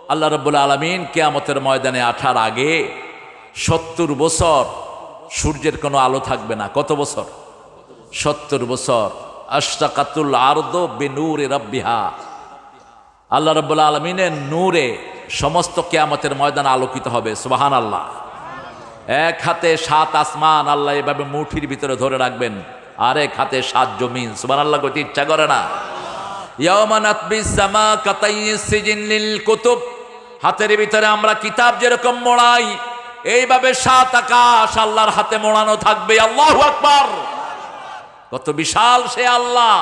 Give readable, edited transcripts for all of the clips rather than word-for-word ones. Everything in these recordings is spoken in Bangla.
আল্লাহ রাব্বুল আলামিন কিয়ামতের ময়দানে আঠার আগে 70 বছর সূর্যের কোনো আলো থাকবে না। কত বছর? 70 বছর। আশরাকাতুল আরদু বিনূরি রাব্বিহা, আল্লাহ রাব্বুল আলামিনের নূরে সমস্ত কিয়ামতের ময়দান আলোকিত হবে। সুবহানাল্লাহ। এক হাতে 7 আসমান আল্লাহ এভাবে মুঠির ভিতরে ধরে রাখবেন, আর এক হাতে 7 জমিন। সুবহানাল্লাহ করতে ইচ্ছা করে না? ইয়াওমা নাতবিস সামা কাতাইয়িস সিজিন লিল কুতুব, হাতের ভিতরে আমরা কিতাব যেরকম মোড়াই এইভাবে 7 আকাশ আল্লাহর হাতে মোড়ানো থাকবে। আল্লাহু আকবার। কত বিশাল সে আল্লাহ।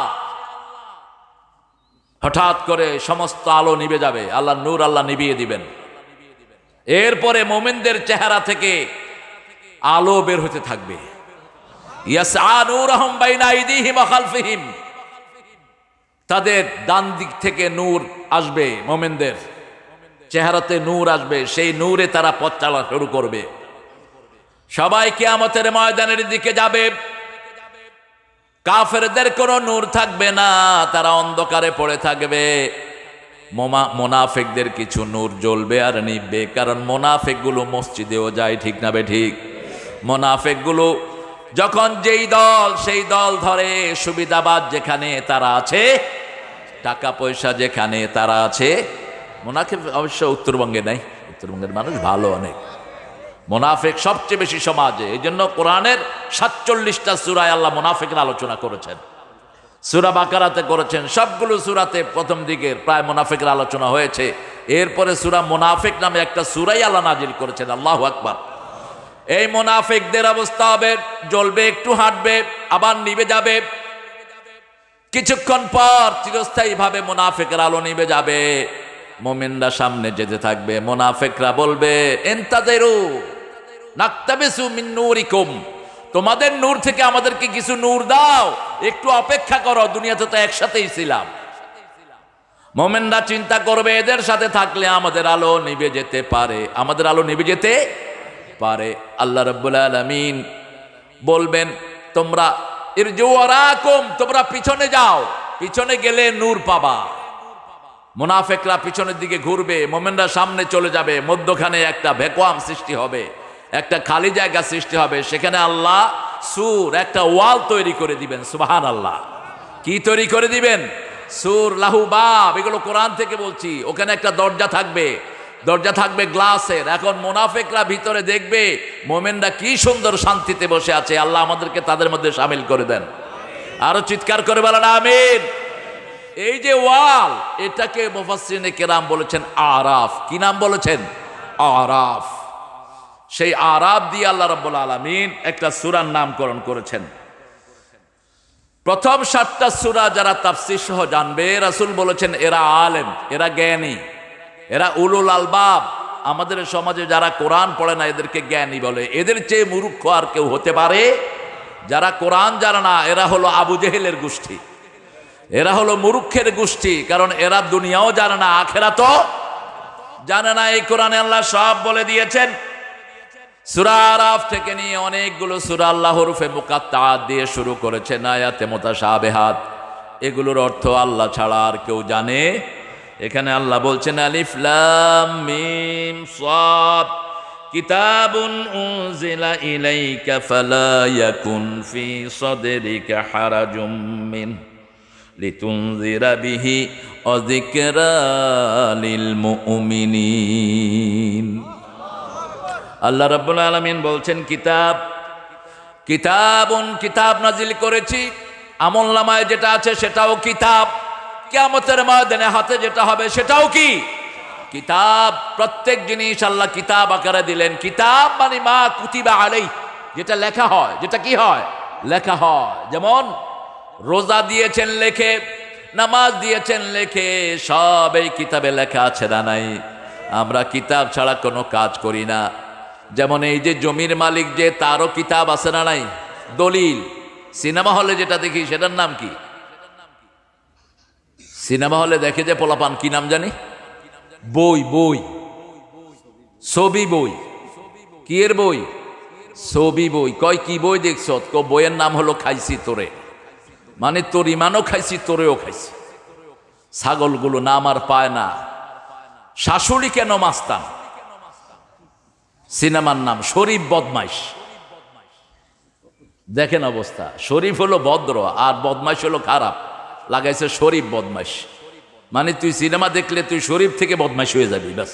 হঠাৎ করে সমস্ত আলো নিভে যাবে, আল্লাহর নূর আল্লাহ নিভিয়ে দিবেন। এরপরে মুমিনদের চেহারা থেকে আলো বের হতে থাকবে। ইয়াসআ নূরুহুম বাইনা আইদিহিম ওয়া খালফিহিম, তাদের ডান দিক থেকে নূর আসবে, মুমিনদের চেহারাতে নূর আসবে, সেই নূরে তারা পথ চলা শুরু করবে। সবাই কিয়ামতের ময়দানের দিকে যাবে। কাফেরদের কোনো নূর থাকবে না, তারা অন্ধকারে পড়ে থাকবে। মুনাফিকদের কিছু নূর জ্বলবে আর নিভবে, কারণ মুনাফিকগুলো মসজিদেও যায়, ঠিক না বে ঠিক? মুনাফিকগুলো যখন যেই দল সেই দল ধরে, সুবিধাবাদ যেখানে তারা আছে, টাকা পয়সা যেখানে তারা আছে। মুনাফিক অবশ্য উত্তরবঙ্গে নাই, উত্তরবঙ্গের মানুষ ভালো অনেক। মুনাফিক সবচেয়ে বেশি সমাজে, এই জন্য কোরআনের 47টা সূরায় আল্লাহ মুনাফিকের আলোচনা করেছেন। সূরা বাকারাতে করেছেন, সবগুলো সূরাতে প্রথম দিকের প্রায় মুনাফিকের আলোচনা হয়েছে। এরপরে সূরা মুনাফিক নামে একটা সূরাই আল্লাহ নাজিল করেছেন। আল্লাহু আকবার। এই মুনাফিকদের অবস্থা হবে, জ্বলবে, একটু হাঁটবে, আবার নিভে যাবে। কিছুক্ষণ পর চিরস্থায়ী ভাবে মুনাফিকের আলো নিভে যাবে। মুমিনরা সামনে যেতে থাকবে, মুনাফিকরা বলবে ইনতাযিরু নাকতাবিসু মিন নূরিকুম, তোমাদের নূর থেকে আমাদেরকে কিছু নূর দাও, একটু অপেক্ষা করো, দুনিয়াতে তো একসাথেই ছিলাম। মুমিনরা চিন্তা করবে এদের সাথে থাকলে আমাদের আলো নিভে যেতে পারে, আমাদের আলো নিভে যেতে পারে। আল্লাহ রাব্বুল আলামিন বলবেন তোমরা ইরজিউ ওয়ারাকুম, তোমরা পিছনে যাও, পিছনে গেলে নূর পাবা। মুনাফিকরা পিছনের দিকে ঘুরবে, মুমিনরা সামনে চলে যাবে। মধ্যখানে একটা ভ্যাকুয়াম সৃষ্টি হবে, একটা খালি জায়গা সৃষ্টি হবে। সেখানে আল্লাহ সূর একটা ওয়াল তৈরি করে দিবেন। সুবহানাল্লাহ। কি তৈরি করে দিবেন? সূর, লাহু বাব, এগুলো কোরআন থেকে বলছি। ওখানে একটা দরজা থাকবে, দরজা থাকবে গ্লাসের। এখন মুনাফিকরা ভিতরে দেখবে মুমিনরা কি সুন্দর শান্তিতে বসে আছে। আল্লাহ আমাদেরকে তাদের মধ্যে শামিল করে দেন। আরো চিৎকার করে বলেন আমিন। এই যে ওয়াল, এটাকে মুফাসসিরিনে কেরাম বলেছেন আরাফ। কি নাম বলেছেন? আরাফ। সেই আরাফ দিয়ে আল্লাহ রাব্বুল আলামিন একটা সূরার নামকরণ করেছেন। প্রথম 7টা সূরা যারা তাফসীর সহ জানবে, রাসূল বলেছেন এরা আলেম, এরা জ্ঞানী, এরা উলুল আলবাব। আমাদের সমাজে যারা কোরআন পড়ে না এদেরকে জ্ঞানী বলে। এদের চেয়ে মূর্খ আর কেউ হতে পারে? যারা কোরআন জানে না এরা হলো আবু জেহেলের গোষ্ঠী, এরা হলো মূর্খের গোষ্ঠী, কারণ এরা দুনিয়াও জানে না, আখিরাতও জানে না। এই কোরআনে আল্লাহ সব বলে দিয়েছেন। সূরা আরাফ থেকে নিয়ে অনেকগুলো সূরা আল্লাহ হরফে মুকাত্তাআত দিয়ে শুরু করেছেন, আয়াতে মুতাশাবিহাত। এগুলোর অর্থ আল্লাহ ছাড়া আর কেউ জানে? এখানে আল্লাহ বলছেন আলিফ লাম মিম সাদ কিতাবুন উনজিলা ইলাইকা ফালা ইয়াকুন ফি সাদরিকা হারাজুম মিন লিতুনজিরা বিহি ওয়া যিকরা লিল মুমিনিন। আল্লাহ রাব্বুল আলামিন বলছেন কিতাব, কিতাবুন, কিতাব নাজিল করেছি। আমলনামায় যেটা আছে সেটাও কিতাব, কিয়ামতের ময়দানে হাতে যেটা হবে সেটাও কি কিতাব। প্রত্যেক জিনিস আল্লাহ কিতাব আকারে দিলেন। কিতাব মানে মা কুতিবা আলাইহি, যেটা লেখা হয়, যেটা কি হয়? লেখা হয়। যেমন রোজা দিয়েছেন লেখে, নামাজ দিয়েছেন লেখে, সব এই কিতাবে লেখা আছে না নাই? আমরা কিতাব ছাড়া কোনো কাজ করি না। যেমন এই যে জমির মালিক যে, তারও কিতাব আছে না নাই? দলিল। সিনেমা হলে যেটা দেখি সেটার নাম কি? সিনেমা হলে দেখে যে পোলাপান, কি নাম জানি? বই, বই, ছবি বই। কি এর বই? ছবি বই। কয় কি বই দেখছ? বইয়ের নাম হলো খাইছি তোরে, মানে তোর ইমানও খাইছি তোরেও খাইছি। ছাগলগুলো নাম আর পায় না, শাশুড়ি কেন মাস্তান? সিনেমার নাম শরীফ বদমাইশ। দেখেন অবস্থা, শরীফ হলো ভদ্র আর বদমাইশ হলো খারাপ, লাগাইছে শরীফ বদমাইশ। মানে তুই সিনেমা দেখলে তুই শরীফ থেকে বদমাইশ হয়ে যাবি, ব্যাস।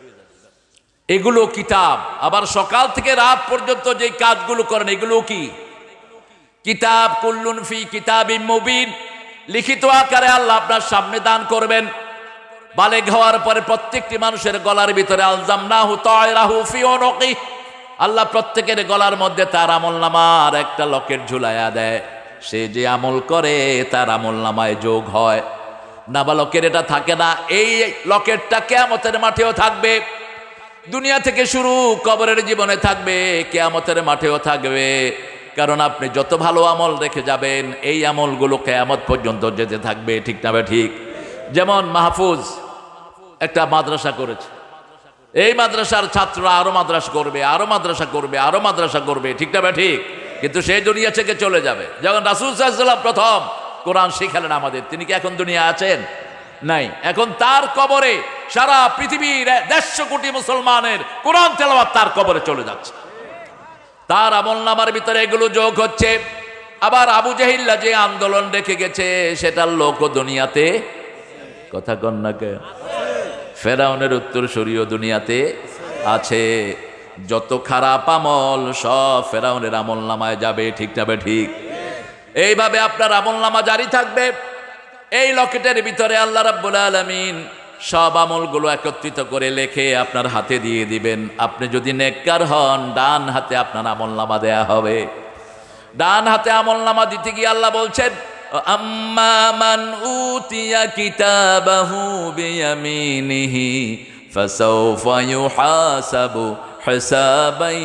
এগুলো কিতাব। আবার সকাল থেকে রাত পর্যন্ত যে কাজগুলো করেন এগুলো কি কিতাব। কুল্লুন ফি কিতাবিম মুবিন, লিখিত আকারে আল্লাহ আপনার সামনে দান করবেন। বালেগ হওয়ার পরে প্রত্যেকটি মানুষের গলার ভিতরে আলজামনাহু তায়রাহু ফি উনুকি, আল্লাহ প্রত্যেকের গলার মধ্যে তার আমলনামার একটা লকেট ঝুলাইয়া দেয়। সে যে আমল করে তার আমলনামায় যোগ হয়। নাবালকের এটা থাকে না। এই লকেটটা কিয়ামতের মাঠেও থাকবে। দুনিয়া থেকে শুরু কবরের জীবনে থাকবে, কিয়ামতের মাঠেও থাকবে। কারণ আপনি যত ভালো আমল রেখে যাবেন এই আমলগুলো কিয়ামত পর্যন্ত যেতে থাকবে, ঠিক না ঠিক? যেমন মাহফুজ একটা মাদ্রাসা করেছে, এই মাদ্রাসার ছাত্ররা আরো মাদ্রাসা করবে, আরো মাদ্রাসা করবে, আরো মাদ্রাসা করবে, ঠিক না ঠিক? কিন্তু সেই দুনিয়া থেকে চলে যাবে। যখন রাসূল সাল্লাল্লাহু আলাইহি ওয়াসাল্লাম প্রথম কোরআন শিখালেন আমাদের, তিনি কি এখন দুনিয়া আছেন? নাই। এখন তার কবরে সারা পৃথিবীর 150 কোটি মুসলমানের কোরআন তেলাওয়াত তার কবরে চলে যাচ্ছে। তার আমলনামার ভিতরে এগুলো যোগ হচ্ছে। আবার আবু জাহিল্লা যে আন্দোলন রেখে গেছে সেটার লোক দুনিয়াতে, কথা কন না কে? ফেরাউনের উত্তরসূরিও দুনিয়াতে আছে। যত খারাপ আমল সব ফেরাউনের আমলনামায় যাবে, ঠিক না ঠিক? এইভাবে আপনার আমলনামা জারি থাকবে। এই লকেটের ভিতরে আল্লাহ রাব্বুল আলামিন সব আমলগুলো একত্রিত করে লেখে আপনার হাতে দিয়ে দিবেন। আপনি যদি নেককার হন ডান হাতে আপনার আমলনামা দেয়া হবে। ডান হাতে আমলনামা দিতে গিয়ে আল্লাহ বলছেন, আম্মা মান উতিয়া কিতাবাহু বিয়ামিনিহি ফাসাউফা ইউহাসাবু হিসাবান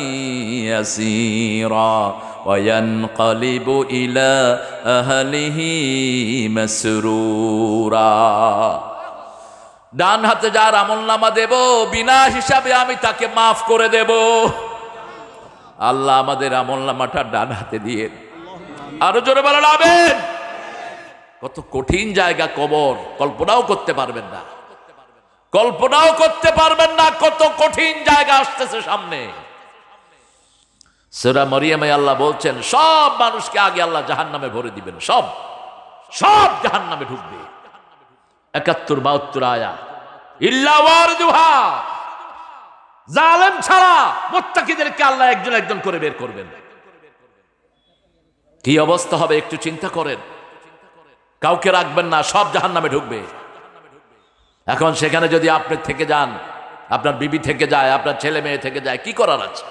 ইয়াসীরা ওয়া ইয়ানকালিবু ইলা আহলিহি মাসরুরা। ডান হাতে যার আমলনামা দেব বিনা হিসাবে আমি তাকে মাফ করে দেব। আল্লাহ আমাদের আমলনামাটা ডান হাতে দিয়ে, আরো জোরে বলেন আমিন। কত কঠিন জায়গা কবর, কল্পনাও করতে পারবেন না, কল্পনাও করতে পারবেন না কত কঠিন জায়গা আসতেছে সামনে। সূরা মরিয়মে আল্লাহ বলছেন সব মানুষকে আগে আল্লাহ জাহান্নামে ভরে দিবেন, সব সব জাহান্নামে ঢুকবে। 71-72 আয়াত। ইল্লা ওয়ারদুহা, জালেম ছাড়া মুত্তাকিদেরকে আল্লাহ একজন একজন করে বের করবেন। কি অবস্থা হবে একটু চিন্তা করেন। কাউকে রাখবেন না, সব জাহান্নামে ঢুকবে। এখন সেখানে যদি আপনি থেকে যান, আপনার বিবি থেকে যায়, আপনার ছেলে মেয়ে থেকে যায়, কি করার আছে?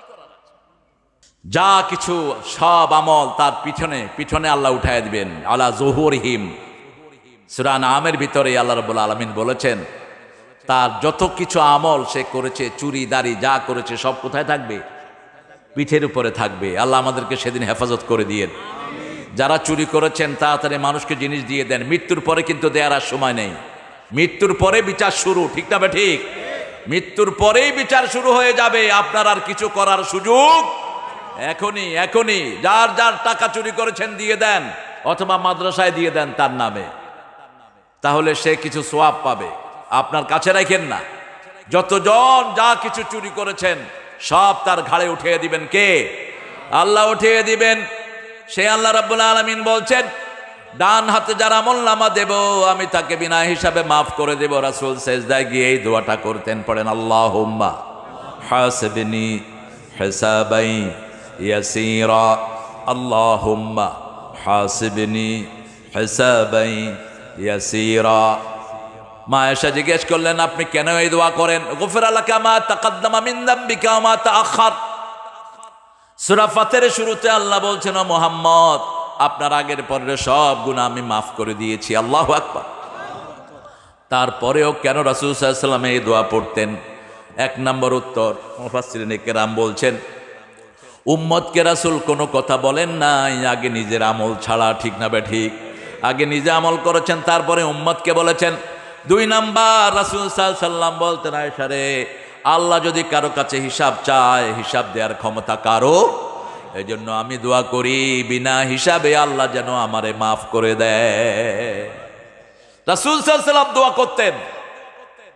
যা কিছু সব আমল তার পিছনে পিছনে আল্লাহ উঠায় দিবেন। আলা যুহুরিহিম, সূরা নামের ভিতরে আল্লাহ রাব্বুল আলামিন বলেছেন তার যত কিছু আমল সে করেছে, চুরি দাড়ি যা করেছে সব কোথায় থাকবে? পিঠের উপরে থাকবে। আল্লাহ আমাদেরকে সেদিন হেফাজত করে দিয়েন। যারা চুরি করেছেন তাড়াতাড়ি মানুষকে জিনিস দিয়ে দেন। মৃত্যুর পরে কিন্তু দেওয়ার আর সময় নেই। মৃত্যুর পরে বিচার শুরু, ঠিক না ঠিক? মৃত্যুর পরেই বিচার শুরু হয়ে যাবে। আপনার আর কিছু করার সুযোগ এখনই এখনই। যার যার টাকা চুরি করেছেন দিয়ে দেন, অথবা মাদ্রাসায় দিয়ে দেন তার নামে, তাহলে সে কিছু সওয়াব পাবে। আপনার কাছে রাখেন না। যতজন যা কিছু চুরি করেছেন সব তার ঘাড়ে উঠিয়ে দিবেন। কে? আল্লাহ উঠিয়ে দিবেন। সে আল্লাহ রাব্বুল আলামিন বলছেন ডান হাতে যার আমলনামা দেব আমি তাকে বিনা হিসাবে মাফ করে দেব। রাসূল সেজদায় গিয়ে এই দোয়াটা করতেন, পড়েন আল্লাহুম্মা হাসিবনি হিসাবাই ইয়াসীরা, আল্লাহুম্মা হাসিবনি হিসাবাই ইয়াসীরা। মা আয়েশা জিজ্ঞেস করলেন আপনি কেন এই দোয়া করেন? গুফিরা লাকা মা তাকাদ্দামা মিন যামবিকা ওয়া মা তাআখার। সূরা ফাতিরের শুরুতে আল্লাহ বলছেন ও মুহাম্মদ আপনার আগের পরের সব গুনাহ আমি মাফ করে দিয়েছি। আল্লাহু আকবার। তারপরেও কেন রাসূল সাল্লাল্লাহু আলাইহি ওয়াসাল্লাম এই দোয়া পড়তেন? এক নম্বর উত্তর মুফাসসিরিনে কেরাম বলছেন উম্মতকে রাসূল কোনো কথা বলেন নাই আগে নিজের আমল ছাড়া, ঠিক না ঠিক? আগে নিজে আমল করেছেন তারপরে উম্মতকে বলেছেন। দুই নাম্বার রাসূল সাল্লাল্লাহু আলাইহি ওয়াসাল্লাম বলতেন আয়েশা রে, আল্লাহ যদি কারো কাছে হিসাব চায় হিসাব দেওয়ার ক্ষমতা কারো, এই জন্য আমি দোয়া করি বিনা হিসাবে আল্লাহ যেন আমারে মাফ করে দেয়। রাসূল সাল্লাল্লাহু আলাইহি ওয়াসাল্লাম দোয়া করতেন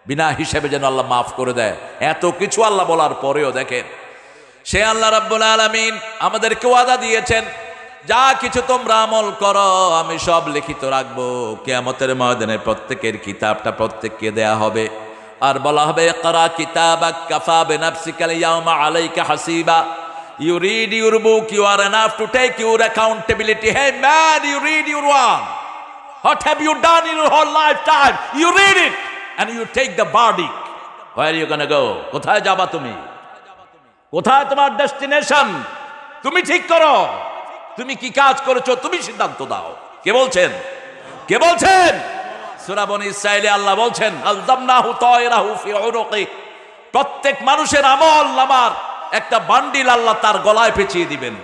বিনা হিসেবে যেন আল্লাহ মাফ করে দেয়। এত কিছু আল্লাহ বলার পরেও দেখেন, সে আল্লাহ রাব্বুল আলামিন আমাদেরকে ওয়াদা দিয়েছেন, যা কিছু তোমরা আমল করো আমি সব লিখিত রাখবো। কিয়ামতের ময়দানে প্রত্যেকের কিতাবটা প্রত্যেককে দেয়া হবে, আর বলা হবে ইকরা কিতাবাক কাফা বিনাফসিকাল ইয়াউমা আলাইকা হাসিবা। You read your book, you are enough to take your accountability. Hey man, you read your one. What have you done in your whole lifetime? You read it and you take the verdict. Where are you gonna go? কোথায় যাবা তুমি? কোথায় তোমার ডেস্টিনেশন? তুমি ঠিক করো। তুমি কি কাজ করেছো তুমি সিদ্ধান্ত দাও। কে বলছেন? কে বলছেন? সূরা বনী ইসরাঈলে আল্লাহ বলছেন, আলজামনাহু তায়রাহু ফি উনুকি। প্রত্যেক মানুষের আমল নামার একটা বান্ডিল আল্লাহ তার গলায় পেঁচিয়ে দিবেন।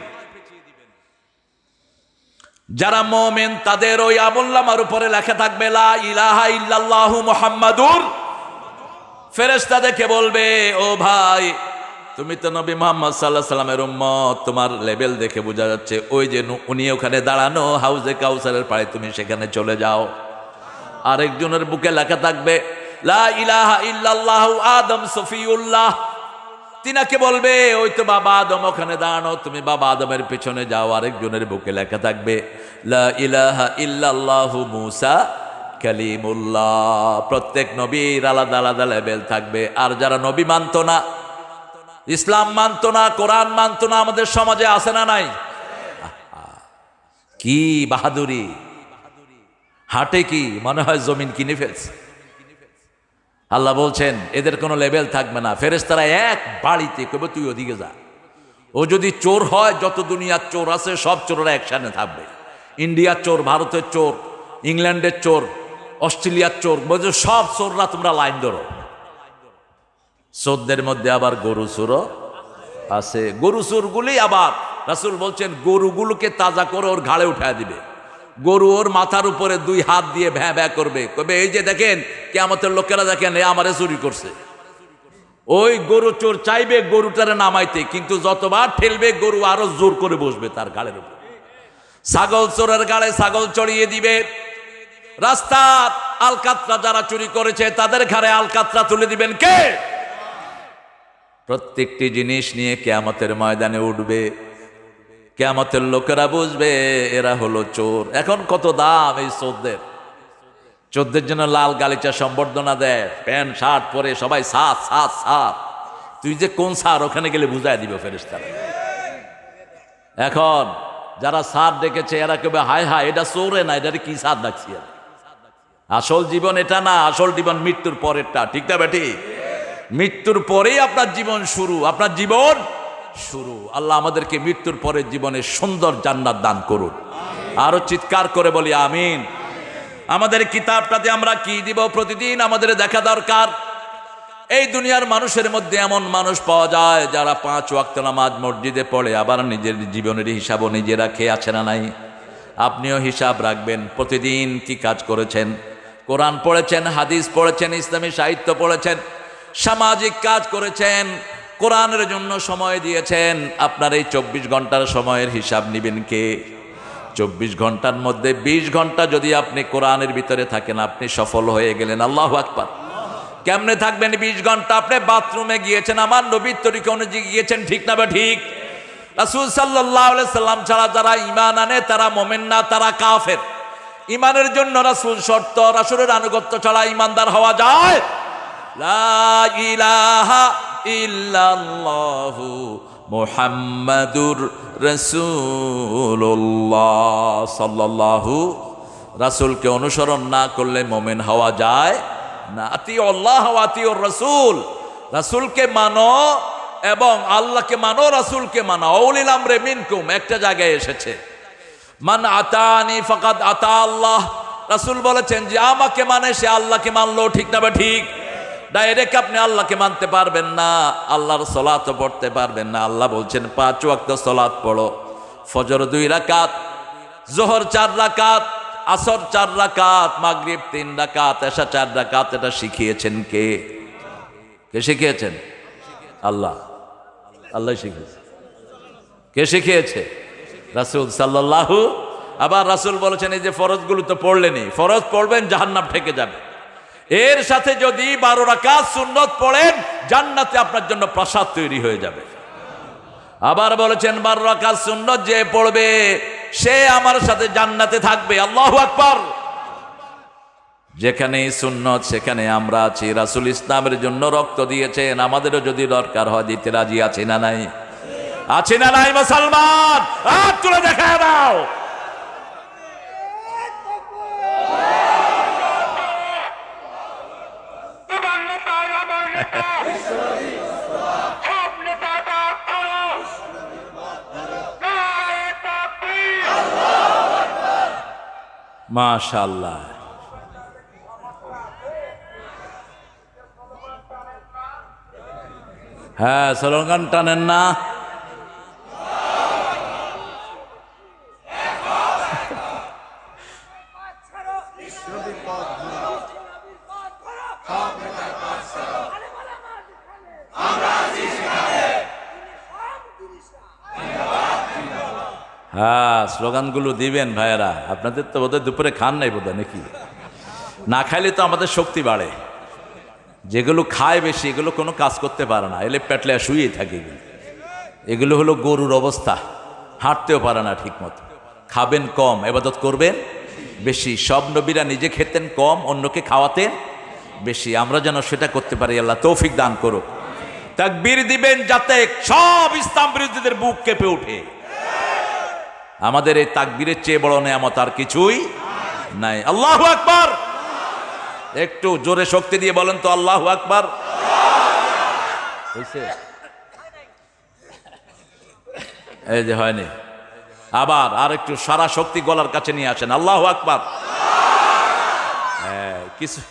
যারা মুমিন তাদের ওই আমলনামার উপরে লেখা থাকবে লা ইলাহা ইল্লাল্লাহু মুহাম্মাদুর। ফেরেশতাদেরকে বলবে, ও ভাই তুমি তো নবী মুহাম্মদ সাল্লাল্লাহু আলাইহি সাল্লামের উম্মত, তোমার লেভেল দেখে বোঝা যাচ্ছে ওই যে উনি ওখানে দাঁড়ানো হাউজে কাউসারের পাড়ে, তুমি সেখানে চলে যাও। আরেকজনের বুকে লেখা থাকবে লা ইলাহা ইল্লাল্লাহু আদম সফিউল্লাহ। তিনাকে বলবে ওই তো বাবা আদম ওখানে দাঁড়ানো, তুমি বাবা আদমের পেছনে যাও। আরেকজনের বুকে লেখা থাকবে লা ইলাহা ইল্লাল্লাহু মূসা কালিমুল্লাহ। প্রত্যেক নবীর আলাদা আলাদা লেভেল থাকবে। আর যারা নবী মানতো না, ইসলাম মানতো না, কোরআন মানতো না, আমাদের সমাজে আছে না নাই? কি বাহাদুরি! হাটে কি মনে হয় জমিন কিনে ফেলছে। আল্লাহ বলছেন এদের কোনো লেভেল থাকবে না। ফেরেশতারা এক বাড়িতে কবে তুই ওদিকে যা। ও যদি চোর হয়, যত দুনিয়ার চোর আছে সব চোররা একসাথে থাকবে। ইন্ডিয়ার চোর, ভারতের চোর, ইংল্যান্ডের চোর, অস্ট্রেলিয়ার চোর, বলছে সব চোররা তোমরা লাইন ধরো। চোরদের মধ্যে আবার গরু চোরও আছে। গরু চোরগুলি আবার রাসূল বলছেন গরুগুলোকে তাজা করে ওর ঘাড়ে উঠায় দিবে। গরু ওর মাথার উপরে দুই হাত দিয়ে ভ্যাঁ ভ্যাঁ করবে, কবে এই যে দেখেন কিয়ামতের লোকেরা দেখেন এ আমারে চুরি করছে। ওই গরু চোর চাইবে গরুটারে নামাইতে, কিন্তু যতবার ঠেলবে গরু আরো জোর করে বসবে তার ঘাড়ের উপর। ছাগল চোরের গাড়ে ছাগল চড়িয়ে দিবে। রাস্তার আলকাতরা যারা চুরি করেছে তাদের ঘাড়ে আলকাতরা তুলে দিবেন কে? প্রত্যেকটি জিনিস নিয়ে কিয়ামতের ময়দানে উঠবে। কিয়ামতের লোকেরা বুঝবে এরা হলো চোর। এখন কত দাম এই চোরদের। চোরদের জন্য লাল গালিচা সম্বর্ধনা দেয়, প্যান্ট শার্ট পরে সবাই সাত সাত সাত। তুই যে কোন সার ওখানে গেলে বুঝাই দিবে ফেরেশতারা। এখন যারা সার ডেকেছে এরা কেবে হায় হায় এটা চোরে না, এটা কি সার ডাকছি। আসল জীবন এটা না, আসল জীবন মৃত্যুর পরেরটা। ঠিক না বেটি? মৃত্যুর পরেই আপনার জীবন শুরু, আপনার জীবন শুরু। আল্লাহ আমাদেরকে মৃত্যুর পরের জীবনে সুন্দর জান্নাত দান করুন। আরো চিৎকার করে বলি আমিন। আমাদের কিতাবটাতে আমরা কি দিব প্রতিদিন আমাদের দেখা দরকার। এই দুনিয়ার মানুষের মধ্যে এমন মানুষ পাওয়া যায় যারা 5 ওয়াক্ত নামাজ মসজিদে পড়ে, আবার নিজের জীবনের হিসাবও নিজে রাখে, আছে না নাই? আপনিও হিসাব রাখবেন প্রতিদিন কি কাজ করেছেন। কোরআন পড়েছেন, হাদিস পড়েছেন, ইসলামী সাহিত্য পড়েছেন, সামাজিক কাজ করেছেন, কোরআনের জন্য সময় দিয়েছেন। আপনার এই 24 ঘন্টার সময়ের হিসাব নেবেন কে? 24 ঘন্টার মধ্যে 20 ঘন্টা যদি আপনি কোরআনের ভিতরে থাকেন আপনি সফল হয়ে গেলেন। আল্লাহু আকবার। কেমনে থাকবেন 20 ঘন্টা? আপনি বাথরুমে গিয়েছেন, আমার নবীর তরিকা অনুযায়ী গিয়েছেন, ঠিক না বা ঠিক? রাসূল সাল্লাল্লাহু আলাইহি সাল্লাম ছাড়া যারা ঈমান আনে তারা মুমিন না, তারা কাফের। ঈমানের জন্য রাসূল শর্ত, রাসূলের আনুগত্য ছাড়া ঈমানদার হওয়া যায়? লা ইলাহা ইল্লাল্লাহু মুহাম্মাদুর রাসূলুল্লাহ সাল্লাল্লাহু। রাসূলকে অনুসরণ না করলে মুমিন হওয়া যায় না। আতিউল্লাহ ওয়া আতিউর রাসূল। রাসূলকে মানো এবং আল্লাহকে মানো, রাসূলকে মানো। উলিল আমরি মিনকুম একটা জায়গায় এসেছে, মান আতানি ফাকাদ আতা আল্লাহ। রাসূল বলেছেন যে আমাকে মানে সে আল্লাহকে মানলো। ঠিক না বা ঠিক? ডাইরেক্ট আপনি আল্লাহকে মানতে পারবেন না, আল্লাহর সালাতও পড়তে পারবেন না। আল্লাহ বলছেন 5 ওয়াক্ত সালাত পড়ো। ফজর 2 রাকাত, যোহর 4 রাকাত, আসর 4 রাকাত, মাগরিব 3 রাকাত, এশা 4 রাকাত। এটা শিখিয়েছেন কে? কে শিখিয়েছেন? আল্লাহ। আল্লাহ শিখিয়েছে। কে শিখিয়েছে? রাসূল সাল্লাল্লাহু। আবার রাসূল বলেছেন এই যে ফরজগুলো তো পড়লেনই, ফরজ পড়বেন জাহান্নাম ঠেকে যাবে। এর সাথে যদি 12 রাকাত সুন্নত পড়েন জান্নাতে আপনার জন্য প্রাসাদ তৈরি হয়ে যাবে। আবার বলেছেন 12 রাকাত সুন্নত যে পড়বে সে আমার সাথে জান্নাতে থাকবে। আল্লাহু আকবার। যেখানে সুন্নত সেখানে আমরা আছি। রাসূল ইসলামের জন্য রক্ত দিয়েছেন, আমাদেরও যদি দরকার হয় দিতে রাজি আছি না নাই? আছি না নাই মুসলমান? হাত তুলে দেখায় দাও। মাশাআল্লাহ। হ্যাঁ, স্লোগান টানেন না? হ্যাঁ, স্লোগানগুলো দিবেন ভাইয়েরা। আপনাদের তো বোধহয় দুপুরে খান নাই বোধহয়, নাকি? না খাইলে তো আমাদের শক্তি বাড়ে। যেগুলো খায় বেশি এগুলো কোনো কাজ করতে পারে না, এলে পেটলে শুয়েই থাকে। এগুলো হলো গরুর অবস্থা, হাঁটতেও পারে না ঠিক মতো। খাবেন কম, ইবাদত করবেন বেশি। সব নবীরা নিজে খেতেন কম, অন্যকে খাওয়াতেন বেশি। আমরা যেন সেটা করতে পারি। আল্লাহ তৌফিক দান করুক। তাকবীর দিবেন যাতে সব ইসলাম বিরোধীদের বুক কেঁপে ওঠে। আমাদের এই তাকবীরের চেয়ে বড় নেয়ামত আর কিছুই নাই। আল্লাহু আকবার। একটু জোরে শক্তি দিয়ে বলেন তো আল্লাহু আকবার। এই যে হয়নি, আবার আর একটু সারা শক্তি গলার কাছে নিয়ে আসেন। আল্লাহু আকবার। কিছু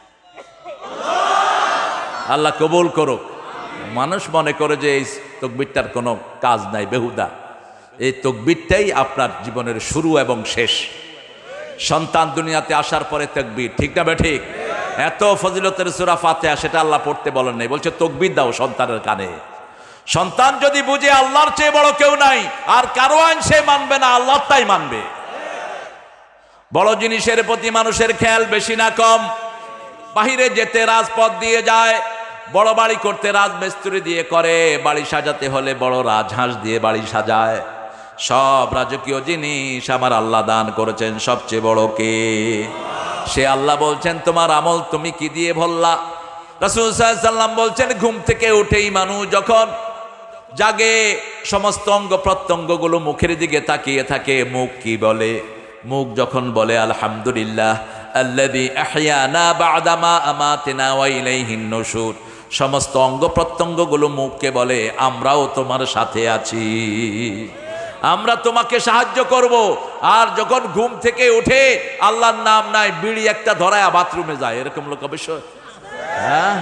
আল্লাহ কবুল করুক। মানুষ মনে করে যে এই তাকবীরটার কোনো কাজ নাই, বেহুদা। এই তাকবীরটাই আপনার জীবনের শুরু এবং শেষ। সন্তান দুনিয়াতে আসার পরে তাকবীর, ঠিক না ঠিক? এত ফজিলতের সূরা ফাতিহা, সেটা আল্লাহ পড়তে বলেন নাই, বলছে তাকবীর দাও সন্তানের কানে। সন্তান যদি বুঝে আল্লাহর চেয়ে বড় কেউ নাই, আর কারো আইন সে মানবে না, আল্লাহরটাই মানবে। বড় জিনিসের প্রতি মানুষের খেয়াল বেশি না কম। বাহিরে যেতে রাজপথ দিয়ে যায়, বড় বাড়ি করতে রাজমিস্ত্রি দিয়ে করে, বাড়ি সাজাতে হলে বড় রাজহাঁস দিয়ে বাড়ি সাজায়। সব রাজকীয় জিনিস আমার আল্লাহ দান করেছেন, সবচেয়ে বড় কে? সে আল্লাহ বলছেন তোমার আমল তুমি কি দিয়ে ভরলা? রাসূল সাল্লাল্লাহু আলাইহি ওয়াসাল্লাম বলছেন ঘুম থেকে উঠেই মানুষ যখন জাগে সমস্ত অঙ্গ প্রত্যঙ্গগুলো মুখের দিকে তাকিয়ে থাকে। মুখ কি বলে? মুখ যখন বলে আলহামদুলিল্লাহ আল্লাযী আহইয়ানা বা'দা মা আমাতানা ওয়া ইলাইহিন নুশুর, সমস্ত অঙ্গ প্রত্যঙ্গগুলো মুখকে বলে আমরাও তোমার সাথে আছি, আমরা তোমাকে সাহায্য করব। আর যখন ঘুম থেকে উঠে আল্লাহর নাম নাই, বিড়ি একটা ধরায় বাথরুমে যায়, এরকম লোক অবশ্য হ্যাঁ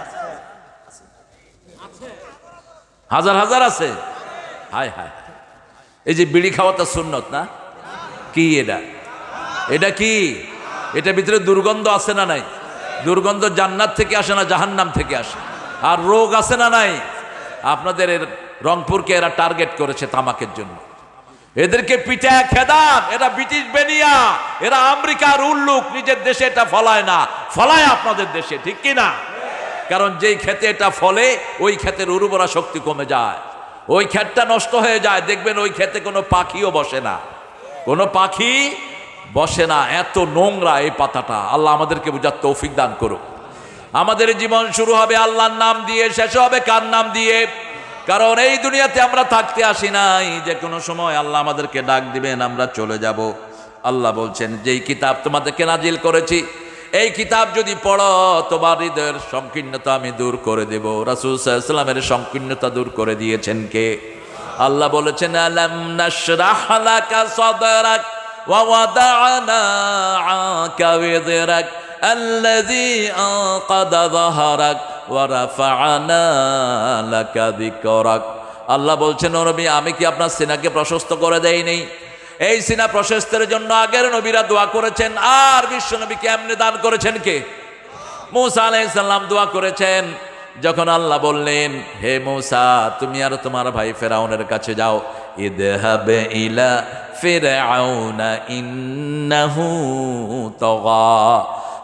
হাজার হাজার আছে। হায় হায়, এই যে বিড়ি খাওয়াটা সুন্নত না? কি এটা? এটা কি? এটার ভিতরে দুর্গন্ধ আছে না নাই? দুর্গন্ধ জান্নাত থেকে আসে না জাহান্নাম থেকে আসে? আর রোগ আছে না নাই? আপনাদের রংপুরকে এরা টার্গেট করেছে তামাকের জন্য। এদেরকে পিঠা খেদান, এরা ব্রিটিশ বেনিয়া, এরা আমেরিকার উল্লুক। নিজের দেশে এটা ফলায় না, ফলায় আপনাদের দেশে, ঠিক কি না? কারণ যেই ক্ষেতে এটা ফলে ওই ক্ষেতের উর্বরা শক্তি কমে যায়, ওই ক্ষেতটা নষ্ট হয়ে যায়। দেখবেন ওই ক্ষেতে কোনো পাখিও বসে না, কোনো পাখি বসে না। এত নোংরা এই পাতাটা। আল্লাহ আমাদেরকে বুঝার তৌফিক দান করুক। আমাদের জীবন শুরু হবে আল্লাহর নাম দিয়ে, শেষ হবে কার নাম দিয়ে? কারণ এই দুনিয়াতে আমরা থাকতে আসি নাই, যে কোনো সময় আল্লাহ আমাদেরকে ডাক দিবেন, আমরা চলে যাব। আল্লাহ বলছেন যেই কিতাব তোমাদেরকে নাজিল করেছি এই কিতাব যদি পড়ো তোমার হৃদয়ের সংকীর্ণতা আমি দূর করে দেব। রাসূল সাল্লাল্লাহু আলাইহি ওয়াসাল্লামের সংকীর্ণতা দূর করে দিয়েছেন কে? আল্লাহ বলেছেন আলাম নাশরাহ লাকা সাদরাক ওয়া ওয়াদা'না আনকা ওয়িজরাক আল্লাযী আনকাদা যাহরাক ওয়া রাফা'না লাকা যিকরাক। আল্লাহ বলছেন ও নবী, আমি কি আপনার সিনাকে প্রশস্ত করে দেই নাই? এই সিনা প্রশস্তের জন্য আগের নবীরা দোয়া করেছেন। আর বিশ্ব নবীকে এমনি দান করেছেন কে? মূসা আলাইহিস সালাম দোয়া করেছেন। যখন আল্লাহ বললেন হে মূসা তুমি আর তোমার ভাই ফিরআউনের কাছে যাও, ইযহাব ইলা ফিরআউনা ইন্নাহু তাগা,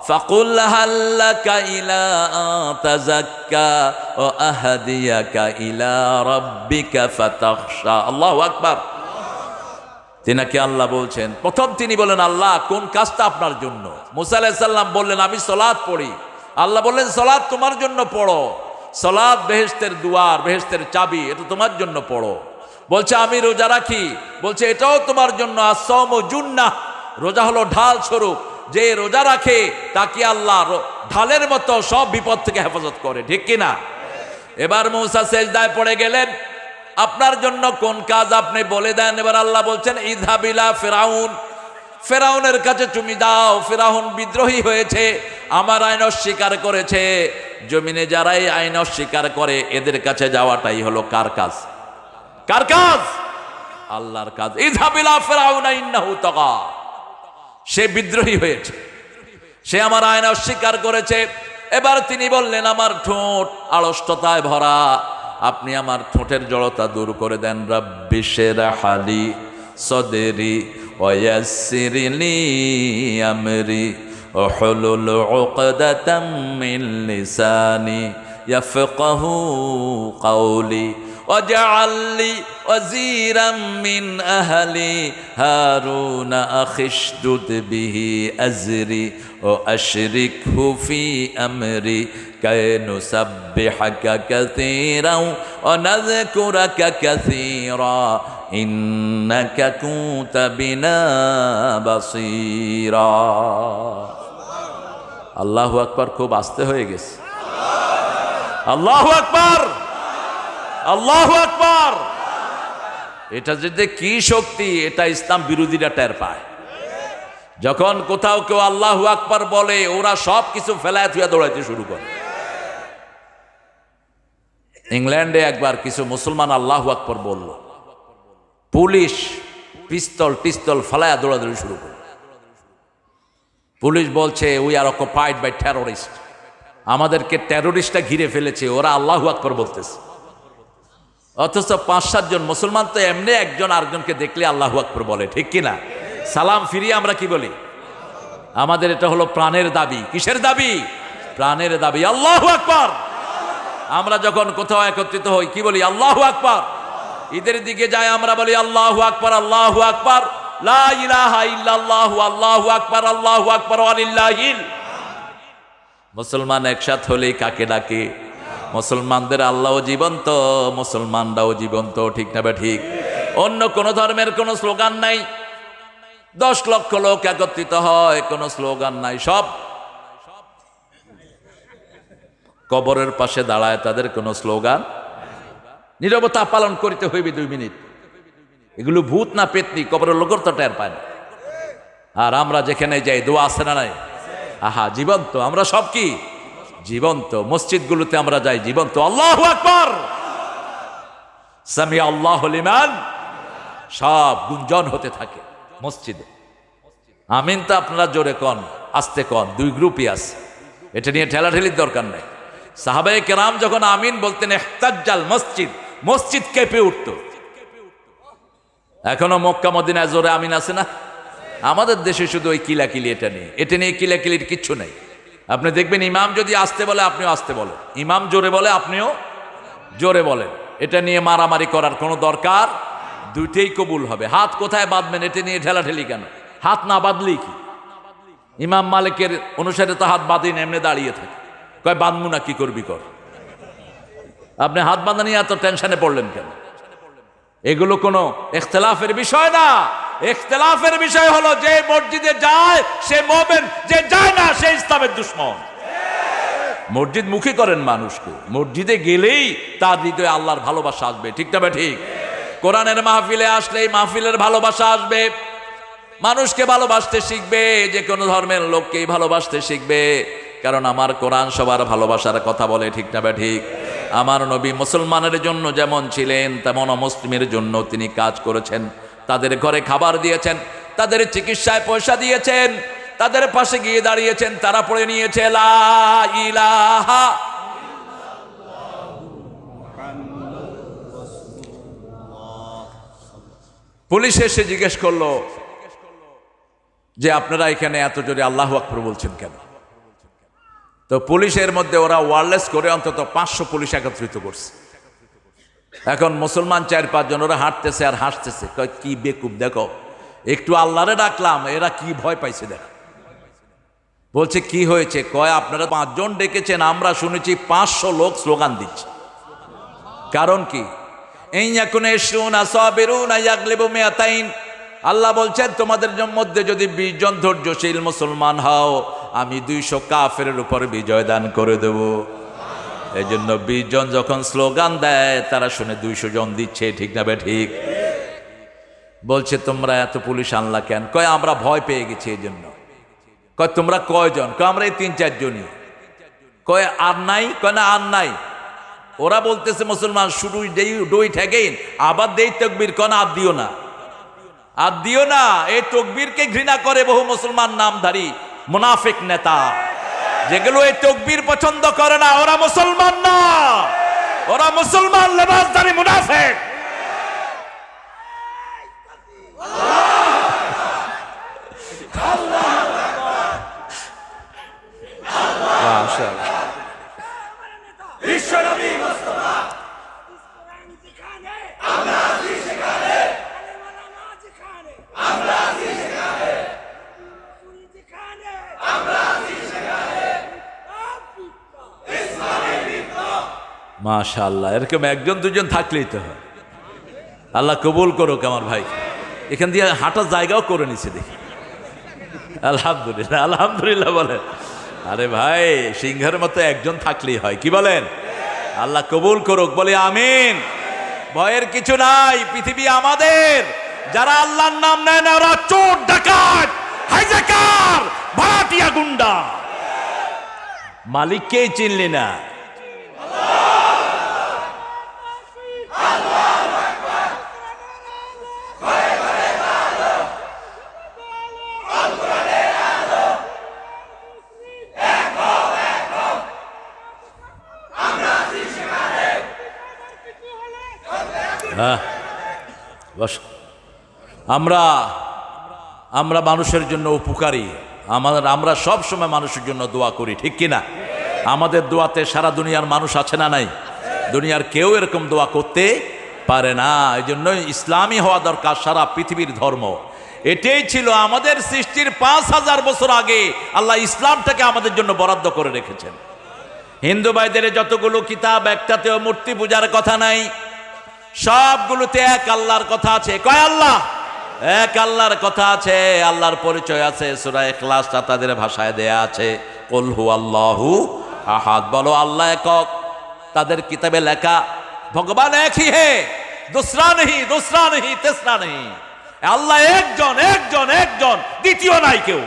ফাকুল হাল লাকা ইলা আন তাযাক্কা ওয়া আহদিয়াকা ইলা রাব্বিকা ফাতাখশা। আল্লাহু আকবার। তিনাকে আল্লাহ বলছেন, প্রথম তিনি বলেন আল্লাহ কোন কাজটা আপনার জন্য? মুসা আলাইহিস সালাম বললেন আমি সালাত পড়ি। আল্লাহ বললেন সালাত তোমার জন্য পড়ো, সালাত বেহেশতের দুয়ার, বেহেশতের চাবি, এটা তোমার জন্য পড়ো। বলছে আমি রোজা রাখি, বলছে এটাও তোমার জন্য। আস-সাওমু জুন্নাহ, রোজা হলো ঢাল স্বরূপ, যে রোজা রাখে তাকে আল্লাহ ঢালের মতো সব বিপদ থেকে হেফাজত করে, ঠিক কিনা? এবার মুসা সেজদায় পড়ে গেলেন, আপনার জন্য কোন কাজ আপনি বলে দেন। এবার আল্লাহ বলছেন ইযহাব ইলা ফিরাউন, ফেরাউনের কাছে তুমি যাও, ফেরাউন বিদ্রোহী হয়েছে, আমার আইন অস্বীকার করেছে। জমিনে যারাই আইন অস্বীকার করে এদের কাছে যাওয়াটাই হলো কার কাজ? কার কাজ? আল্লাহর কাজ। ইযহাব ইলা ফিরাউন ইন্নাহু তাগা, সে বিদ্রোহী হয়েছে, সে আমার আইন অস্বীকার করেছে। এবার তিনি বললেন আমার ঠোঁট আড়ষ্টতায় ভরা, আপনি আমার ঠোঁটের জড়তা দূর করে দেন। রাব্বি শরহ লি সদরি ওয়া ইয়াসসির লি আমরি ওয়াহলুল উকদাতাম মিন লিসানি ইয়াফকাহু কওলি ওয়াজআল লি ওয়াজিরাম মিন আহলি হারুন আখিশদুদ বিহি আজরি ও আশরিকহু ফি আমরি কাই নুসাব্বিহাকা কাসীরা ওয়া নাযকুরাকা কাসীরা ইন্নাকা কুনতা বিনা বাসীরা। আল্লাহু আকবার। খুব আস্তে হয়ে গেছে। আল্লাহু আকবার, আল্লাহু আকবার। এটা যে কি শক্তি, এটা ইসলাম বিরোধীরা টের পায়। যখন কোথাও কেউ আল্লাহু আকবার বলে ওরা সব কিছু ফেলায় থুয়া দৌড়াইতে শুরু করে। ইংল্যান্ডে একবার কিছু মুসলমান আল্লাহু আকবার বলল, পুলিশ পিস্তল টিস্তল ফেলায় দৌড়াদৌড়ি শুরু করে। পুলিশ বলছে we are occupied by terrorist, আমাদেরকে টেরোরিস্টরা ঘিরে ফেলেছে, ওরা আল্লাহু আকবার বলতেছে। অথচ 5-7 জন মুসলমান তো এমনি একজন আরেকজনকে দেখলে আল্লাহু আকবার বলে, ঠিক কিনা? সালাম ফিরিয়ে আমরা কি বলি? আমাদের এটা হলো প্রাণের দাবি। কিসের দাবি? প্রাণের দাবি। আল্লাহু আকবার। আমরা যখন কোথাও একত্রিত হই কি বলি? আল্লাহু আকবার। ঈদের দিকে যাই আমরা বলি আল্লাহু আকবার, আল্লাহু আকবার, লা ইলাহা ইল্লাল্লাহু, আল্লাহু আকবার, আল্লাহু আকবার ওয়া লিল্লাহিল। মুসলমান একসাথে হলেই কাকে ডাকে? মুসলমানদের আল্লাহও জীবন্ত, মুসলমানরাও জীবন্ত, ঠিক না বে ঠিক? অন্য কোন ধর্মের কোনো স্লোগান নাই। 10 লক্ষ লোক একত্রিত হয়, কোনো স্লোগান নাই, সব কবরের পাশে দাঁড়ায়, তাদের কোনো স্লোগান। নীরবতা পালন করিতে হইবে 2 মিনিট। এগুলো ভূত না পেতনি, কবরের লোকের তো টের পায় না। আর আমরা যেখানে যাই দোয়া আছে না নাই? আহা জীবন্ত, আমরা সব কি জীবন্ত। মসজিদগুলোতে আমরা যাই জীবন্ত, আল্লাহু আকবার, সামি আল্লাহু লিমান, সব গুঞ্জন হতে থাকে মসজিদে। আমিন তো আপনারা জোরে কন, আস্তে কন, 2 গ্রুপই আছে, এটা নিয়ে ঠেলাঠেলির দরকার নেই। সাহাবায়ে কেরাম যখন আমিন বলতেন ইহতাজ্জাল মসজিদ, মসজিদ কেঁপে উঠত। এখনো মক্কা মদিনায় জোরে আমিন আছে না? আমাদের দেশে শুধু ওই কিলাকিলি, এটা নিয়ে কিলাকিলির কিচ্ছু নেই। আপনি দেখবেন ইমাম যদি আসতে বলে আপনিও আসতে বলেন, ইমাম জোরে বলে আপনিও জোরে বলেন। এটা নিয়ে মারামারি করার কোনো দরকার, দুইটাই কবুল হবে। হাত কোথায় বাঁধবেন এটা নিয়ে ঠেলাঠেলি কেন? হাত না বাঁধলেই কি? ইমাম মালিকের অনুসারে তো হাত বাঁধেন, এমনি দাঁড়িয়ে থাকে, কয় বাঁধবো না, কি করবি কর। আপনি হাত বাঁধা নিয়ে এত টেনশনে পড়লেন কেন? এগুলো কোনো ইখতিলাফের বিষয় না। ইখতিলাফের বিষয় হলো যে মসজিদে যায় সে মুমিন, যে যায় না সে ইসলামের দুশমন। মসজিদ মুখী করেন মানুষকে, মসজিদে গেলেই তার হৃদয়ে আল্লাহর ভালোবাসা আসবে, ঠিক না ঠিক? কোরআনের মাহফিলে আসলেই মাহফিলের ভালোবাসা আসবে, মানুষকে ভালোবাসতে শিখবে, যে কোনো ধর্মের লোককেই ভালোবাসতে শিখবে। কারণ আমার কোরআন সবার ভালোবাসার কথা বলে, ঠিক না ঠিক? আমার নবী মুসলমানের জন্য যেমন ছিলেন তেমন অমুসলিমের জন্য তিনি কাজ করেছেন। তাদের ঘরে খাবার দিয়েছেন, তাদের চিকিৎসায় পয়সা দিয়েছেন, তাদের পাশে গিয়ে দাঁড়িয়েছেন, তারা পড়ে নিয়েছে লা ইলাহা। পুলিশ এসে জিজ্ঞেস করলো যে আপনারা এখানে এত জোরে আল্লাহু আকবার বলছেন কেন? তো পুলিশের মধ্যে ওরা ওয়ারলেস করে অন্তত 500 পুলিশ একত্রিত করছে। এখন মুসলমান 4-5 জন ওরা হাঁটতেছে আর হাসতেছে, কয় কি বেকুব দেখো, একটু আল্লাহরে ডাকলাম, এরা কি ভয় পাইছে দেখো। বলছে কি হয়েছে? কয় আপনারা 5 জন ডেকেছেন, আমরা শুনেছি 500 লোক স্লোগান দিচ্ছে। কারণ কি? আল্লাহ বলছেন তোমাদের মধ্যে যদি 20 জন ধৈর্যশীল মুসলমান হও, আমি 200 কাফেরের উপর বিজয় দান করে দেব। এই জন্য 20 জন যখন স্লোগান দেয় তারা শুনে 200 জন দিচ্ছে, ঠিক না বে ঠিক? বলছে তোমরা এত পুলিশ আনলা কেন? কয় আমরা ভয় পেয়ে গেছি এই জন্য। কয় তোমরা কয়জন? কয় আমরা এই 3-4 জনই। কয় আর নাই? কয় না আর নাই। ওরা বলতেছে মুসলমান শুরু ডই ঠেকেন আবার দেই তকবীর, কয় না আর দিও না, আর দিও না। এই তকবীরকে ঘৃণা করে বহু মুসলমান নামধারী মুনাফিক নেতা, যেগুলো এই তকবীর পছন্দ করে না, ওরা মুসলমান না, ওরা মুসলমান লেবাসধারী মুনাফিক। মাশাআল্লাহ, এরকম 1-2 থাকলেই তো হয়। আল্লাহ কবুল করুক আমার ভাই। এখান দিয়ে হাঁটার জায়গাও করে নিছে দেখি। আলহামদুলিল্লাহ, আলহামদুলিল্লাহ বলেন। আরে ভাই, সিংহের মতো 1 জন থাকলেই হয়, কি বলেন? আল্লাহ কবুল করুক, বলি আমিন। ভয়ের কিছু নাই, পৃথিবী আমাদের। যারা আল্লাহর নাম নেয় না ওরা চোর, ডাকাত, হাইজ্যাকার, ভাড়াটিয়া, গুন্ডা। মালিককেই চিনলি না। আমরা মানুষের জন্য উপকারী, আমরা সব সময় মানুষের জন্য দোয়া করি, ঠিক কিনা? আমাদের দোয়াতে সারা দুনিয়ার মানুষ আছে না নাই? দুনিয়ার কেউ এরকম দোয়া করতে পারে না। এই জন্য ইসলামী হওয়া দরকার, সারা পৃথিবীর ধর্ম। এটাই ছিল আমাদের সৃষ্টির 5000 বছর আগে আল্লাহ ইসলামটাকে আমাদের জন্য বরাদ্দ করে রেখেছেন। হিন্দু ভাইদের যতগুলো কিতাব, একটাতেও মূর্তি পূজার কথা নাই, সবগুলোতে এক আল্লাহর কথা আছে। কয় আল্লাহ? এক আল্লাহর কথা আছে, আল্লাহর পরিচয় আছে। সূরা ইখলাসটা তাদের ভাষায় দেয়া আছে, কুল হুয়াল্লাহু আহাদ, বলো আল্লাহ একক। তাদের কিতাবে লেখা ভগবান এক হি হে, দুসরা নেহি, দুসরা নেহি, তেসরা নেহি। আল্লাহ একজন, একজন, একজন, দ্বিতীয় নাই কেউ।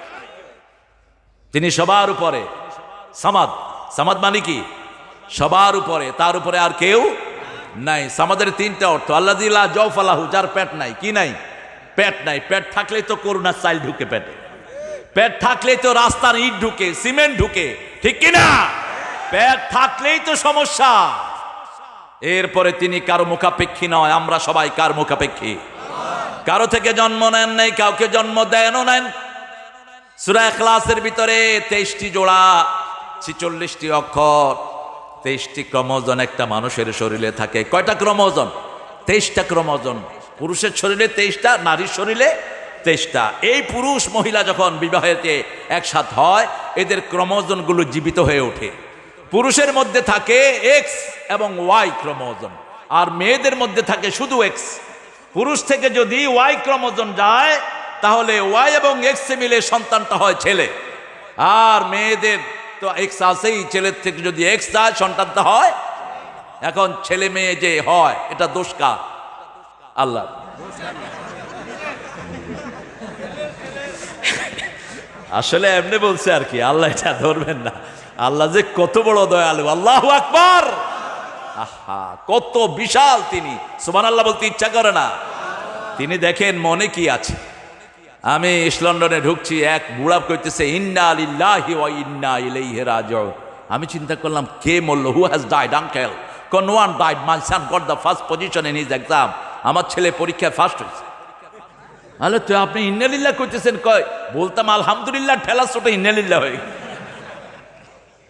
তিনি সবার উপরে। সামাদ, সামাদ মানে কি? সবার উপরে, তার উপরে আর কেউ নাই। সামাদের 3টা অর্থ। আল্লাযী লা জাওফা লাহু, যার পেট নাই। কি নাই? পেট নাই। পেট থাকলেই তো করুণার চাইল ঢুকে পেটে, পেট থাকলেই তো রাস্তার ইট ঢুকে, সিমেন্ট ঢুকে, ঠিক কিনা? পেট থাকলেই তো সমস্যা। এরপরে তিনি কারো মুখাপেক্ষী নয়, আমরা সবাই কার মুখাপেক্ষী? কারো থেকে জন্ম নেন নাই, কাউকে জন্ম দেনও নেন। সূরা ইখলাসের ভিতরে 23টি জোড়া, 46টি অক্ষর, 23টি ক্রোমোজোম একটা মানুষের শরীরে থাকে। কয়টা ক্রোমোজোম? 23টা ক্রোমোজোম। পুরুষের শরীরে 23টা, নারীর শরীরে 23টা। এই পুরুষ মহিলা যখন বিবাহেতে একসাথ হয়, এদের ক্রোমোজোমগুলো জীবিত হয়ে ওঠে। পুরুষের মধ্যে থাকে এক্স এবং ওয়াই ক্রোমোজোম, আর মেয়েদের মধ্যে থাকে শুধু এক্স। পুরুষ থেকে যদি ওয়াই ক্রোমোজোম যায়, তাহলে ওয়াই এবং এক্স মিলে সন্তানটা হয় ছেলে। আর মেয়েদের তো এক্স আছেই, ছেলের থেকে যদি এক্স যায় সন্তানটা হয়। এখন ছেলে মেয়ে যে হয়, এটা দোষ কার? আল্লাহ। আসলে এমনি বলছে আর কি, আল্লাহ এটা ধরবেন না। আল্লাহ যে কত বড় দয়ালু, আল্লাহু আকবার। আহা, কত বিশাল তিনি। সুবহানাল্লাহ বলতে ইচ্ছা করে না। তিনি দেখেন মনে কি আছে। আমি ইস্ট লন্ডনে ঢুকছি, এক বুড়া কইতেছে ইন্না লিল্লাহি ওয়া ইন্না ইলাইহি রাজিউন। আমি চিন্তা করলাম কে মরল? Who has died uncle? No one died, my son got the first position in his exam. আমার ছেলে পরীক্ষায় ফার্স্ট হয়েছে। আরে তো আপনি ইন্না লিল্লাহ কইতেছেন? কয় বলতাম আলহামদুলিল্লাহ, ঠেলা ছোট ইন্না লিল্লাহ হয়ে।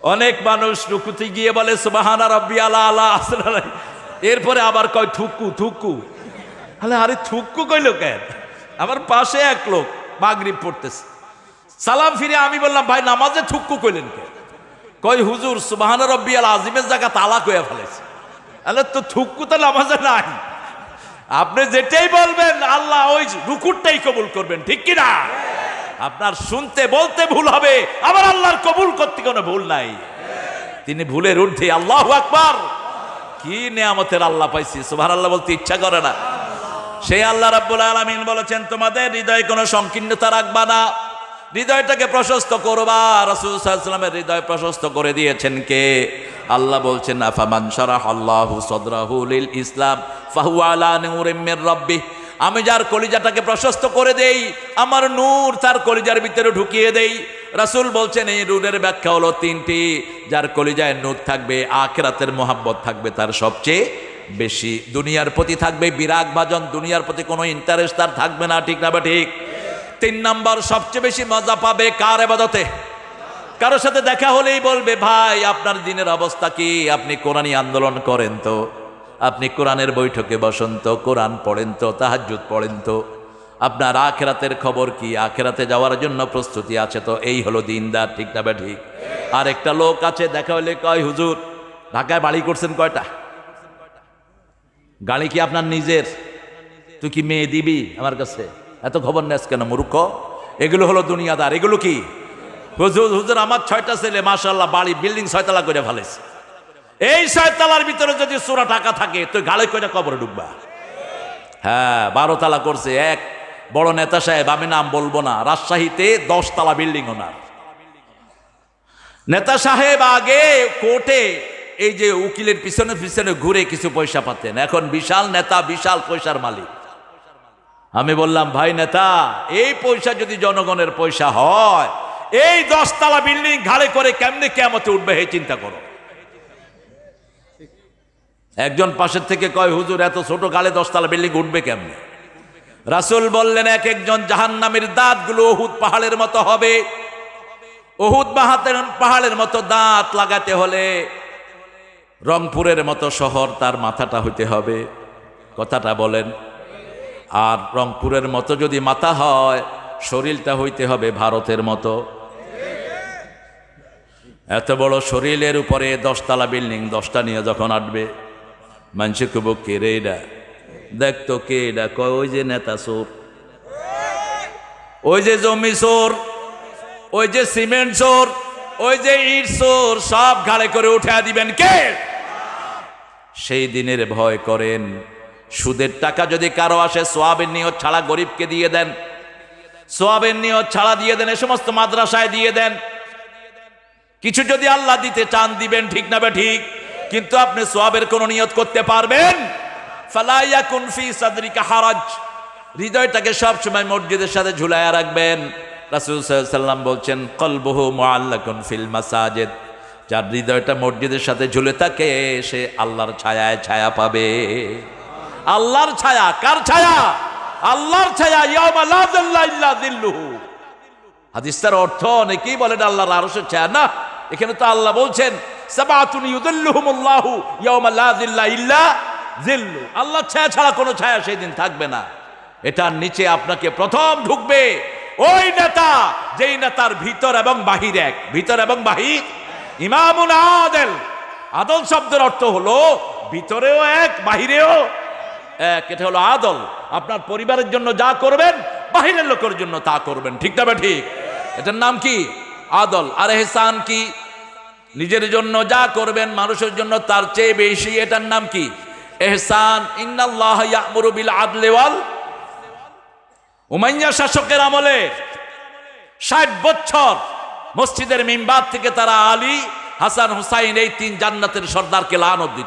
অনেক মানুষ রুকুতে গিয়ে বলে সুবহানা রাব্বিয়াল আলা, এরপরে আবার কয় থুকু থুকু। আরে থুকু কইল কেন? আমার পাশে এক লোক মাগরিব পড়তেছে, সালাম ফিরে আমি বললাম ভাই নামাজে থুকু কইলেন কেন? কয় হুজুর সুবহানা রাব্বিয়াল আযীমের জায়গা তালা কইয়া ফেলেছে। তো থুকু তো নামাজে নাই। আপনি যেটাই বলবেন আল্লাহ ওই রুকুরটাই কবুল করবেন, ঠিক কি না? আপনার শুনতে বলতে ভুল হবে, আবার আল্লাহর কবুল করতে কোনো ভুল নাই। তিনি ভুলের ঊর্ধ্বে। আল্লাহু আকবার। কি নিয়ামতের আল্লাহ পাইছি, সুবহানাল্লাহ বলতে ইচ্ছা করে না। সেই আল্লাহ রাব্বুল আলামিন বলেছেন তোমাদের হৃদয়ে কোনো সংকীর্ণতা রাখবা না, হৃদয়টাকে প্রশস্ত করবা। রাসূল সাল্লাল্লাহু আলাইহি ওয়াসাল্লামের হৃদয় প্রশস্ত করে দিয়েছেন কে? আল্লাহ বলছেন আফামান শারাহাল্লাহু সাদরাহু লিল ইসলাম ফাহুয়া আলা নূরিম মির রাব্বিহ। আমি যার কলিজাটাকে প্রশস্ত করে দেই, আমার নূর তার কলিজার ভিতরে ঢুকিয়ে দেই। রাসূল বলছেন এই নূরের ব্যাখ্যা হলো তিনটি। যার কলিজায় নূর থাকবে, আখিরাতের মোহাব্বত থাকবে তার সবচেয়ে বেশি, দুনিয়ার প্রতি থাকবে বিরাগ ভাজন, দুনিয়ার প্রতি কোনো ইন্টারেস্ট তার থাকবে না, ঠিক না বা ঠিক? 3 নাম্বার, সবচেয়ে বেশি মজা পাবে কার ইবাদতে? কারোর সাথে দেখা হলেই বলবে ভাই আপনার দিনের অবস্থা কি, আপনি কোরআনী আন্দোলন করেন তো, আপনি কোরআনের বৈঠকে বসেন তো, কোরআন পড়েন তো, তাহাজ্জুদ পড়েন তো, আপনার আখিরাতের খবর কি, আখিরাতে যাওয়ার জন্য প্রস্তুতি আছে তো? এই হলো দিনদার, ঠিক না বা ঠিক? আর একটা লোক আছে দেখা হলে কয় হুজুর ঢাকায় বাড়ি করছেন কয়টা? গাড়ি কি আপনার নিজের? তুই কি মেয়ে দিবি আমার কাছে? এত খবর নেস কেন মূর্খ? এগুলো হলো দুনিয়াদার। এগুলো কি? হুজুর হুজুর আমার 6টা ছেলে মাশাআল্লাহ বাড়ি বিল্ডিং 6 তলা করে ফেলেছে। এই 6 তলার ভিতরে যদি চোরা টাকা থাকে তুই গালে কয়টা কবরে ঢুকবা? হ্যাঁ 12 তলা করছে এক বড় নেতা সাহেব, আমি নাম বলবো না, রাজশাহীতে 10 তলা বিল্ডিং ওনার। নেতা সাহেব আগে কোর্টে এই যে উকিলের পিছনে পিছনে ঘুরে কিছু পয়সা পাতেন, এখন বিশাল নেতা, বিশাল পয়সার মালিক। আমি বললাম ভাই নেতা, এই পয়সা যদি জনগণের পয়সা হয়, এই 10 তলা বিল্ডিং ঘাড়ে করে কেমনে কিয়ামতে উঠবে এই চিন্তা করো। একজন পাশের থেকে কয় হুজুর এত ছোট গালে 10 তলা বিল্ডিং উঠবে কেমনে? রাসূল বললেন এক একজন জাহান্নামের দাঁতগুলো উহুদ পাহাড়ের মতো হবে। উহুদ পাহাড়ের মতো দাঁত লাগাতে হলে রংপুরের মতো শহর তার মাথাটা হইতে হবে, কথাটা বলেন। আর রংপুরের মতো যদি মাথা হয়, শরীরটা হইতে হবে ভারতের মতো। এত বড় শরীরের উপরে 10 তলা বিল্ডিং 10টা নিয়ে যখন আসবে, মানুষে খুব কে রে এটা, দেখতো কে এটা? কয় ওই যে নেতা চোর, ওই যে জমি চোর, ওই যে সিমেন্ট চোর, ওই যে ইট চোর, সব ঘাড়ে করে উঠে দিবেন কে? সেই দিনের ভয় করেন। সুদের টাকা যদি কারো আসে, সোয়াবের নিয়ত ছাড়া গরিবকে দিয়ে দেন, সোয়াবের নিয়ত ছাড়া দিয়ে দেন, এ সমস্ত মাদ্রাসায় দিয়ে দেন। কিছু যদি আল্লাহ দিতে চান দিবেন, ঠিক না বে ঠিক? কিন্তু আপনি সোয়াবের কোন নিয়ত করতে পারবেন? ফালা ইয়াকুন ফি সাদরিকা হারাজ। হৃদয়টাকে সব সময় মসজিদের সাথে ঝুলায়া রাখবেন। রাসূল সাল্লাল্লাহু আলাইহি ওয়াসাল্লাম বলছেন কলবুহু মুআল্লাকুন ফিল মাসাজিদ। যার হৃদয়টা মসজিদের সাথে ঝুলে থাকে সে আল্লাহর ছায়ায় ছায়া পাবে। আল্লাহর ছায়া, কার ছায়া? আল্লাহর ছায়া। ইয়াউমা লা যিল্লা ইল্লা যিল্লুহু। হাদিসটার অর্থ অনেকেই বলেন আল্লাহর আরশের ছায়া, না, এখানে তো আল্লাহ বলছেন সাবাতুন ইউযিল্লুহুমুল্লাহু ইয়াউমা লা যিল্লা ইল্লা যিল্লু। আল্লাহর ছায়া ছাড়া কোনো ছায়া সেই দিন থাকবে না। এটার নিচে আপনাকে প্রথম ঢুকবে ওই নেতা, যেই নেতার ভিতর এবং বাহির এক। ভিতর এবং বাহির। ইমামুন আদেল। আদল শব্দের অর্থ হলো ভিতরেও এক, বাহিরেও এক। এটা হলো আদল। আপনার পরিবারের জন্য যা করবেন, বাহিরের লোকের জন্য তা করবেন, ঠিক না? ঠিক। এটার নাম কি? আদল। আর ইহসান কি? নিজের জন্য যা করবেন মানুষের জন্য তার চেয়ে বেশি, এটার নাম কি? ইহসান। ইন্নাল্লাহ ইয়া'মুরু বিল আদলি ওয়াল। উমাইয়া শাসকের আমলে 60 বছর মসজিদের মিম্বার থেকে তারা আলী, হাসান, হুসাইন এই 3 জান্নাতের সর্দারকে লানত দিত।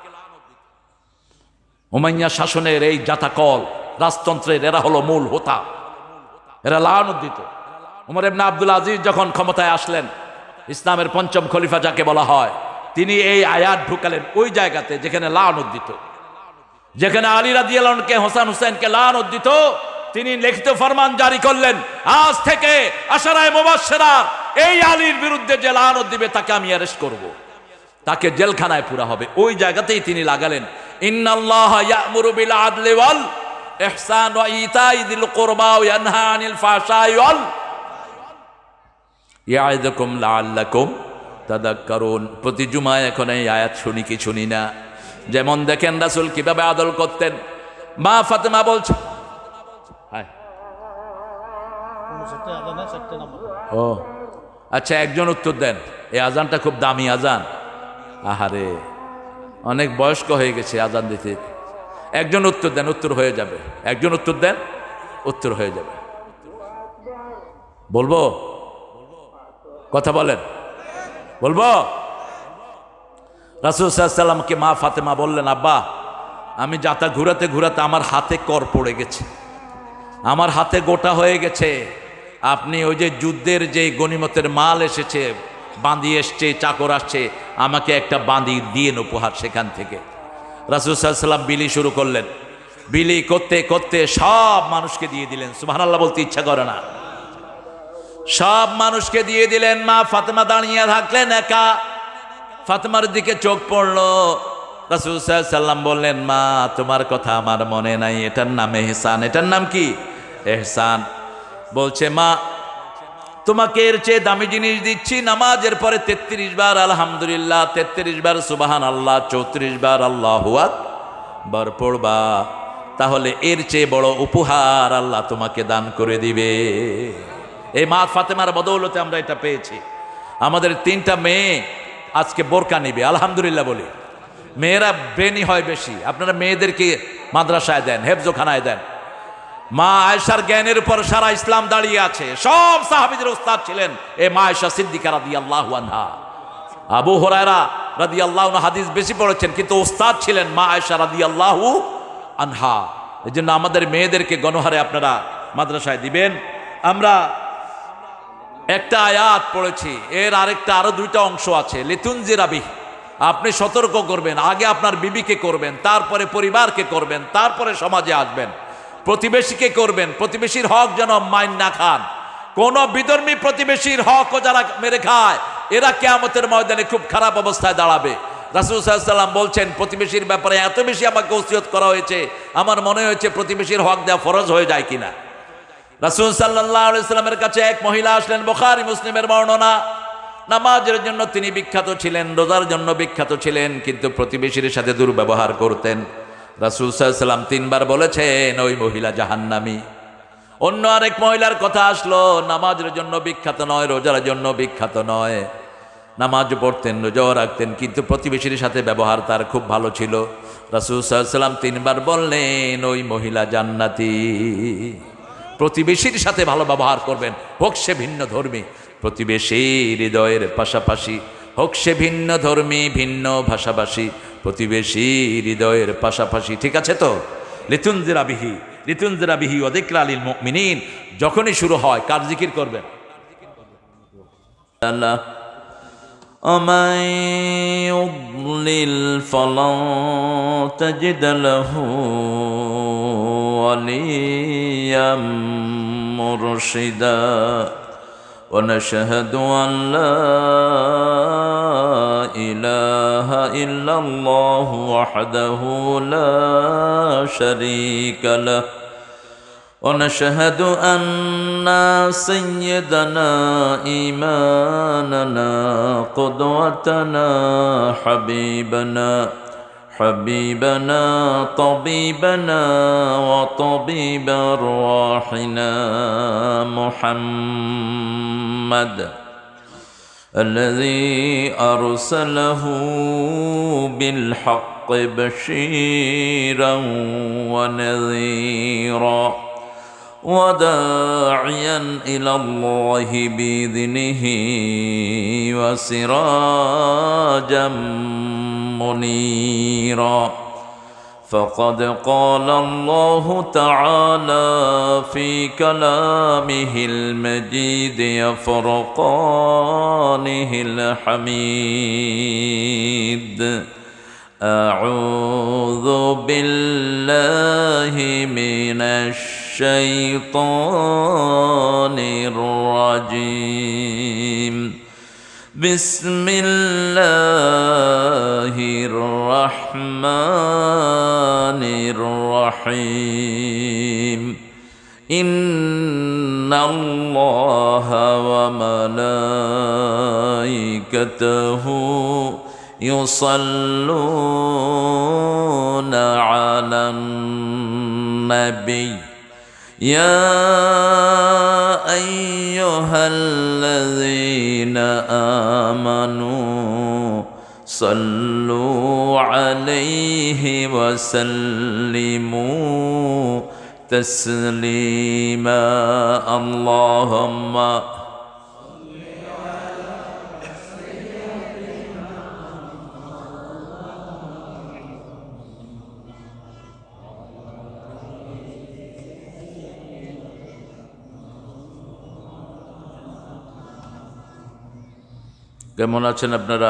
উমাইয়া শাসনের এই জাতাকল রাজতন্ত্রের এরা হলো মূল হোতা, এরা লানত দিত। ওমর ইবনে আব্দুল আজিজ যখন ক্ষমতায় আসলেন, ইসলামের 5ম খলিফা যাকে বলা হয়, তিনি এই আয়াত ঢুকালেন ওই জায়গাতে যেখানে লানত দিত, যেখানে আলী রাদিয়াল্লাহু আনহুকে, হাসান হুসাইনকে লানত দিত। তিনি লিখিত ফরমান জারি করলেন, আজ থেকে আশারায়ে মুবাশশিরার এই আলীর বিরুদ্ধে যে লানত দিবে তাকে আমি অ্যারেস্ট করব, তাকে জেলখানায় পুরা হবে। ওই জায়গাতেই তিনি লাগালেন ইন্নাল্লাহা ইয়া'মুরু বিল আদলি ওয়াল ইহসান ওয়া ইতাই যিল কুরবা ওয়া ইয়ানহা আনিল ফাহশাই ওয়াল ইয়া'iদুকুম লাআল্লাকুম তাযাক্কারুন। প্রতি জুমায় এখন এই আয়াত শুনি কি শুনি না? যেমন দেখেন রাসূল কিভাবে আদল করতেন। মা ফাতেমা বলছে, ও আচ্ছা, একজন উত্তর দেন। এই আজানটা খুব দামি আজান। আহারে, অনেক বয়স্ক হয়ে গেছে আজান দিতে। একজন উত্তর দেন, উত্তর হয়ে যাবে। একজন উত্তর দেন, উত্তর হয়ে যাবে। বলবো? কথা বলেন, বলবো? রাসূল সাল্লাল্লাহু আলাইহি ওয়াসাল্লামকে মা ফাতেমা বললেন, আব্বা আমি যাতা ঘুরাতে ঘুরাতে আমার হাতে কর পড়ে গেছে, আমার হাতে গোটা হয়ে গেছে। আপনি ওই যে যুদ্ধের যে গনিমতের মাল এসেছে, বাঁধি এসছে, চাকর আসছে, আমাকে একটা বাঁধি দিয়ে উপহার সেখান থেকে। রাসূল সাল্লাল্লাহু আলাইহি ওয়াসাল্লাম বিলি শুরু করলেন। বিলি করতে করতে সব মানুষকে দিয়ে দিলেন। সুবহানাল্লাহ বলতে ইচ্ছা করে না। সব মানুষকে দিয়ে দিলেন। মা ফাতেমা দাঁড়িয়ে থাকলেন একা। ফাতেমার দিকে চোখ পড়লো। রাসূল সাল্লাল্লাহু আলাইহি ওয়াসাল্লাম বললেন, মা তোমার কথা আমার মনে নাই, এটার নাম এহসান। এটার নাম কি? এহসান। বলছে, মা তোমাকে এর চেয়ে দামি জিনিস দিচ্ছি। নামাজের পরে 33 বার আলহামদুলিল্লাহ, 33 বার সুবহানাল্লাহ, 34 বার আল্লাহু আকবার পড়বা, তাহলে এর চেয়ে বড় উপহার আল্লাহ তোমাকে দান করে দিবে। এই মা ফাতেমার বদৌলতে আমরা এটা পেয়েছি। আমাদের 3টা মেয়ে আজকে বোরকা নিবে, আলহামদুলিল্লাহ বলি। মেয়েরা ব্রেনি হয় বেশি। আপনারা মেয়েদেরকে মাদ্রাসায় দেন, হেফজোখানায় দেন। মা আয়েশার জ্ঞানের উপর সারা ইসলাম দাঁড়িয়ে আছে। সব সাহাবীদের উস্তাদ ছিলেন এই মা আয়েশা সিদ্দিকা রাদিয়াল্লাহু আনহা। আবু হুরায়রা রাদিয়াল্লাহু আনহু হাদিস বেশি পড়েছেন, কিন্তু উস্তাদ ছিলেন মা আয়েশা রাদিয়াল্লাহু আনহা। এজন্য আমাদের মেয়েদেরকে গণহারে আপনারা মাদ্রাসায় দিবেন। আমরা একটা আয়াত পড়েছি, এর আরেকটা আরো 2টা অংশ আছে। লিতুনজিরা বিহি, আপনি সতর্ক করবেন। আগে আপনার বিবিকে করবেন, তারপরে পরিবারকে করবেন, তারপরে সমাজে আসবেন, প্রতিবেশীকে করবেন। প্রতিবেশীর হক যেন মাইন না খান। কোন বিধর্মী প্রতিবেশীর হকও যারা মেরে খায়, এরা কিয়ামতের ময়দানে খুব খারাপ অবস্থায় দাঁড়াবে। রাসূল সাল্লাল্লাহু আলাইহি ওয়াসাল্লাম বলছেন, প্রতিবেশীর ব্যাপারে এত বেশি আমাকে ওসিয়ত করা হয়েছে, আমার মনে হয়েছে প্রতিবেশীর হক দেওয়া ফরজ হয়ে যায় কিনা। রাসূল সাল্লাল্লাহু আলাইহি ওয়াসাল্লামের কাছে এক মহিলা আসলেন, বুখারী মুসলিমের বর্ণনা। নামাজের জন্য তিনি বিখ্যাত ছিলেন, রোজার জন্য বিখ্যাত ছিলেন, কিন্তু প্রতিবেশীর সাথে দুর্ব্যবহার করতেন। রাসূল সাল্লাল্লাহু আলাইহি ওয়াসাল্লাম 3 বার বলেছেন ওই মহিলা জাহান্নামী। অন্য আরেক মহিলার কথা আসলো, নামাজের জন্য বিখ্যাত নয়, রোজার জন্য বিখ্যাত নয়, নামাজ পড়তেন, রোজাও রাখতেন, কিন্তু প্রতিবেশীর সাথে ব্যবহার তার খুব ভালো ছিল। রাসূল সাল্লাল্লাহু আলাইহি ওয়াসাল্লাম 3 বার বললেন ওই মহিলা জান্নাতি। প্রতিবেশীর সাথে ভালো ব্যবহার করবেন, হোক সে ভিন্ন ধর্মী। প্রতিবেশী হৃদয়ের পাশাপাশি, হোক সে ভিন্ন ধর্মী, ভিন্ন ভাষাভাষী, প্রতিবেশী হৃদয়ের পাশাপাশি। ঠিক আছে তো? লিতুনজিরা বিহি, লিতুনজিরা বিহি ওয়া যিকরা লিল মুমিনিন। যখনই শুরু হয় কার জিকির করবেন? আল্লাহ। ومن يضلل فلن تجد له وليا مرشدا ونشهد أن لا إله إلا الله وحده لا شريك له ونشهد أن سيدنا إمامنا قدوتنا حبيبنا طبيبنا وطبيب أرواحنا محمد الذي أرسله بالحق بشيرا ونذيرا وداعيا إلى الله بإذنه وسراجا منيرا فقد قال الله تعالى في كلامه المجيد وفرقانه الحميد أعوذ بالله من الشيطان الشيطان الرجيم بسم الله الرحمن الرحيم إن الله وملائكته يصلون على النبي يا أيها الذين آمنوا صلوا عليه وسلموا تسليما اللهم কেমন আছেন আপনারা?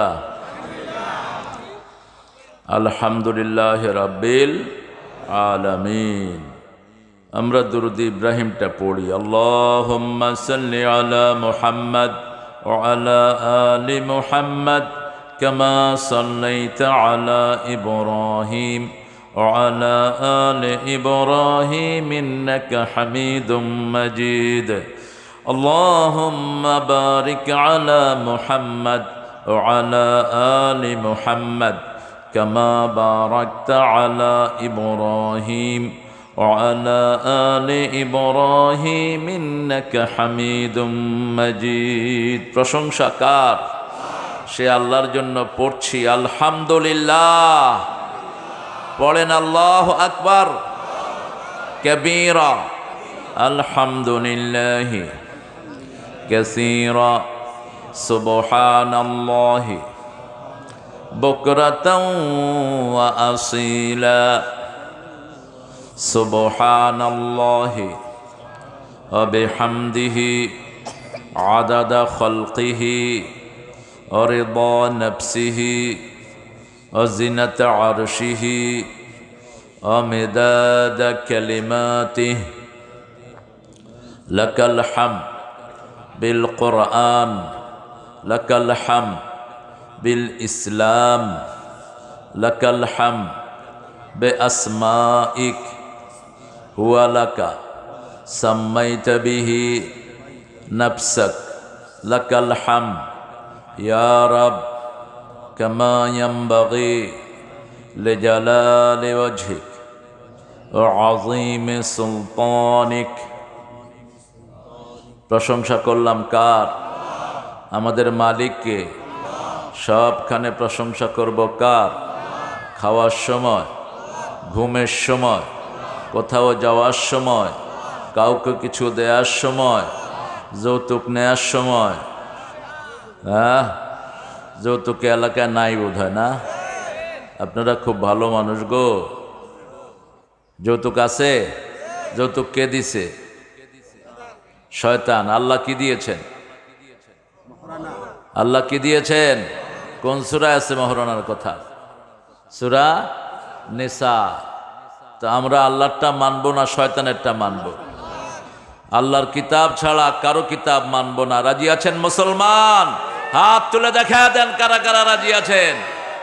আলহামদুলিল্লাহ রাব্বিল আলামিন। আমরা দুরূদ ইব্রাহিমটা পড়ি। আল্লাহুম্মা সাল্লি আলা মুহাম্মাদ ওয়া আলা আলি মুহাম্মাদ কামা সাল্লাইতা আলা ইব্রাহিম ওয়া আলা আলি ইব্রাহিম ইন্নাকা হামিদুম মাজিদ। اللهم بارك على محمد وعلى آل محمد كما باركت على إبراهيم وعلى آل إبراهيم إنك حميد مجيد প্রশংসা কার? সে আল্লাহর জন্য পড়ছি আলহামদুলিল্লাহ। পড়েন আল্লাহু আকবার কবীরা আলহামদুলিল্লাহ كثيرا سبحان الله بكرة وأصيلا سبحان الله وبحمده عدد خلقه ورضا نفسه وزنة عرشه ومداد كلماته لك الحمد بالقرآن لك الحمد بالإسلام لك الحمد بأسمائك هو لك سميت به نفسك لك الحمد يا رب كما ينبغي لجلال وجهك وعظيم سلطانك প্রশংসা করলাম কার? আমাদের মালিককে। সবখানে প্রশংসা করব কার? খাওয়ার সময়, ঘুমের সময়, কোথাও যাওয়ার সময়, কাউকে কিছু দেওয়ার সময়, যৌতুক নেয়ার সময়। হ্যাঁ, যৌতুক এলাকায় নাই বোধ হয় না? আপনারা খুব ভালো মানুষ গো। যৌতুক আছে? যৌতুক কে দিছে? শয়তান। আল্লাহ কি দিয়েছেন? আল্লাহ কি দিয়েছেন? কোন সূরায় আছে মহরণার কথা? সূরা নিসা। তো আমরা আল্লাহরটা মানবো না শয়তানেরটা মানবো? আল্লাহর কিতাব ছাড়া কারো কিতাব মানবো না। রাজি আছেন মুসলমান? হাত তুলে দেখা দেন কারা কারা রাজি আছেন।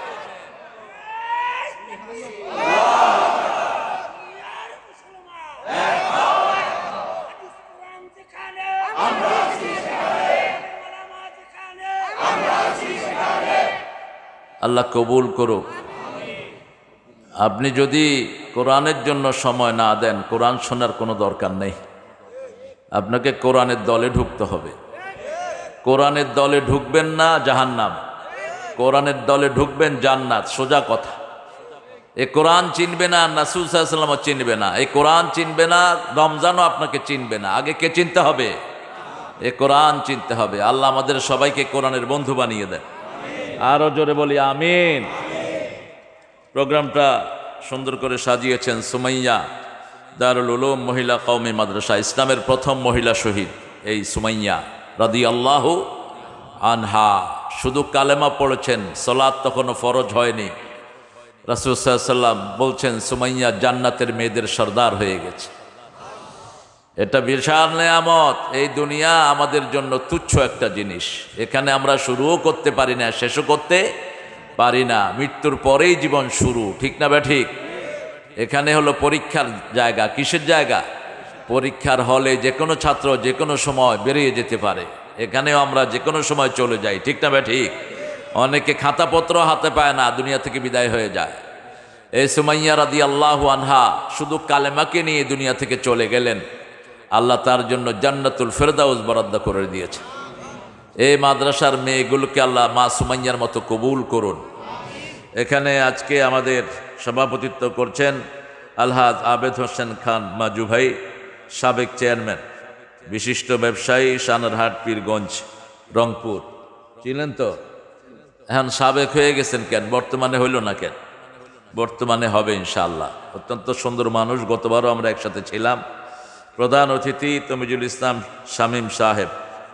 আল্লাহ কবুল করুক। আপনি যদি কোরআনের জন্য সময় না দেন, কোরআন শোনার কোনো দরকার নেই। আপনাকে কোরআনের দলে ঢুকতে হবে। কোরআনের দলে ঢুকবেন না জাহান্নাম, কোরআনের দলে ঢুকবেন জান্নাত। সোজা কথা। এ কোরআন চিনবে না, রাসূল সাল্লাল্লাহু আলাইহি ওয়াসাল্লাম চিনবে না, এই কোরআন চিনবে না, রমজানও আপনাকে চিনবে না। আগে কে চিনতে হবে? এ কোরআন চিনতে হবে। আল্লাহ আমাদের সবাইকে কোরআনের বন্ধু বানিয়ে দেয়। আরো জোরে বলি আমিন। প্রোগ্রামটা সুন্দর করে সাজিয়েছেন সুমাইয়া দারুল উলুম মহিলা কওমি মাদ্রাসা, ইসলামের প্রথম মহিলা শহীদ এই সুমাইয়া রাদিয়াল্লাহু আনহা। শুধু কালেমা পড়েছেন, সালাত তখনও ফরজ হয়নি। রাসূল সাল্লাল্লাহু আলাইহি ওয়াসাল্লাম বলছেন সুমাইয়া জান্নাতের মেয়েদের সর্দার হয়ে গেছে। এটা বিশাল নেয়ামত। এই দুনিয়া আমাদের জন্য তুচ্ছ একটা জিনিস। এখানে আমরা শুরুও করতে পারি না, শেষও করতে পারি না। মৃত্যুর পরেই জীবন শুরু, ঠিক না ঠিক? এখানে হলো পরীক্ষার জায়গা। কিসের জায়গা? পরীক্ষার হলে যে কোনো ছাত্র যে কোনো সময় বেরিয়ে যেতে পারে। এখানেও আমরা যে কোনো সময় চলে যাই, ঠিক না ঠিক? অনেকে খাতাপত্র হাতে পায় না, দুনিয়া থেকে বিদায় হয়ে যায়। এই সুমাইয়া রাদিয়াল্লাহু আনহা শুধু কালেমাকে নিয়ে দুনিয়া থেকে চলে গেলেন, আল্লাহ তার জন্য জান্নাতুল ফেরদাউস বরাদ্দ করে দিয়েছে। এই মাদ্রাসার মেয়েগুলোকে আল্লাহ মা সুমাইয়ার মতো কবুল করুন। এখানে আজকে আমাদের সভাপতিত্ব করছেন আলহাজ আবেদ হোসেন খান মাজু ভাই, সাবেক চেয়ারম্যান, বিশিষ্ট ব্যবসায়ী, সানারহাট, পীরগঞ্জ, রংপুর। ছিলেন তো, এখন সাবেক হয়ে গেছেন কেন? বর্তমানে হইল না কেন? বর্তমানে হবে ইনশাআল্লাহ। অত্যন্ত সুন্দর মানুষ, গতবারও আমরা একসাথে ছিলাম। প্রধান অতিথি তমিজুল ইসলাম শামীম সাহেব,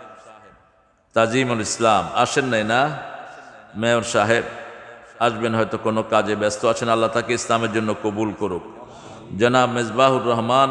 তাজিমুল ইসলাম আসেন নাই না? মেয়র সাহেব আসবেন, হয়তো কোনো কাজে ব্যস্ত আছেন। আল্লাহ তাকে ইসলামের জন্য কবুল করুক। জনাব মেজবাহুর রহমান,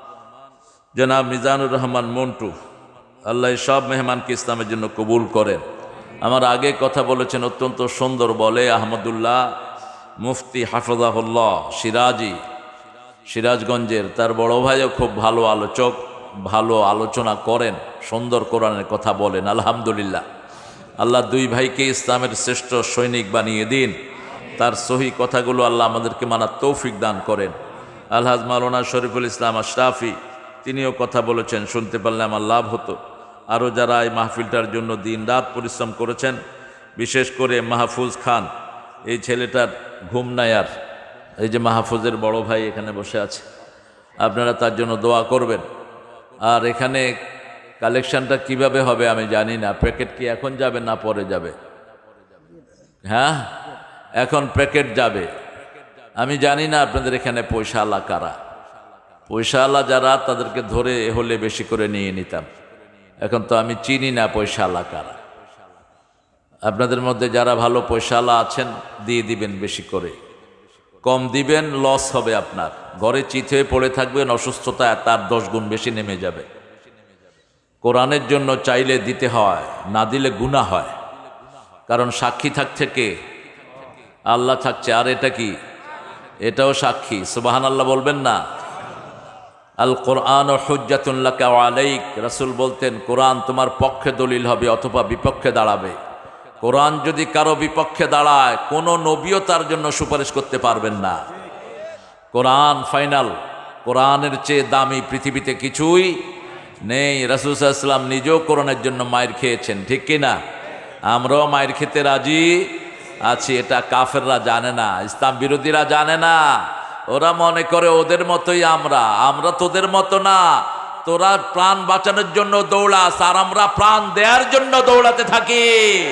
জনাব মিজানুর রহমান মন্টু, আল্লাহ সব মেহমানকে ইসলামের জন্য কবুল করেন। আমার আগে কথা বলেছেন, অত্যন্ত সুন্দর বলে আহমদুল্লাহ মুফতি হাফিজাহুল্লাহ সিরাজি, সিরাজগঞ্জের। তার বড় ভাইও খুব ভালো আলোচক, ভালো আলোচনা করেন, সুন্দর কোরআনের কথা বলেন। আলহামদুলিল্লাহ, আল্লাহ দুই ভাইকে ইসলামের শ্রেষ্ঠ সৈনিক বানিয়ে দিন। তার সহি কথাগুলো আল্লাহ আমাদেরকে মানার তৌফিক দান করেন। আলহাজ মাওলানা শরীফুল ইসলাম আশরাফি, তিনিও কথা বলেছেন, শুনতে পারলে আমার লাভ হতো। আরও যারা এই মাহফিলটার জন্য দিন রাত পরিশ্রম করেছেন, বিশেষ করে মাহফুজ খান, এই ছেলেটার ঘুম নাই আর। এই যে মাহফুজের বড় ভাই এখানে বসে আছে, আপনারা তার জন্য দোয়া করবেন। আর এখানে কালেকশনটা কিভাবে হবে আমি জানি না। প্যাকেট কি এখন যাবে না পরে যাবে? হ্যাঁ, এখন প্যাকেট যাবে। আমি জানি না আপনাদের এখানে পয়সাওয়ালা কারা। পয়সাওয়ালা যারা, তাদেরকে ধরে হলে বেশি করে নিয়ে নিতাম। এখন তো আমি চিনি না পয়সাওয়ালা কারা। আপনাদের মধ্যে যারা ভালো পয়সাওয়ালা আছেন, দিয়ে দিবেন বেশি করে। কম দিবেন, লস হবে আপনার। ঘরে চিত হয়ে পড়ে থাকবেন, অসুস্থতা তার 10 গুণ বেশি নেমে যাবে। কোরআনের জন্য চাইলে দিতে হয়, না দিলে গুনাহ হয়। কারণ সাক্ষী থাকছে কে? আল্লাহ থাকছে। আর এটা কি? এটাও সাক্ষী। সুবহানাল্লাহ বলবেন না? আল কোরআন হুজ্জাতুন লাকা ওয়া আলাইক, রাসূল বলতেন কোরআন তোমার পক্ষে দলিল হবে অথবা বিপক্ষে দাঁড়াবে। কোরআন যদি কারো বিপক্ষে দাঁড়ায়, কোনো নবীও তার জন্য সুপারিশ করতে পারবেন না। কোরআন ফাইনাল। কোরআনের চেয়ে দামি পৃথিবীতে কিছুই নেই। রাসূল সাল্লাল্লাহু আলাইহি ওয়াসাল্লাম নিজেও কোরআনের জন্য মায়ের খেয়েছেন, ঠিক কিনা? আমরাও মায়ের খেতে রাজি আছি। এটা কাফেররা জানে না, ইসলাম বিরোধীরা জানে না। ওরা মনে করে ওদের মতোই আমরা তোদের মতো না। তোরা প্রাণ বাঁচানোর জন্য দৌড়াস, আর আমরা প্রাণ দেওয়ার জন্য দৌড়াতে থাকি।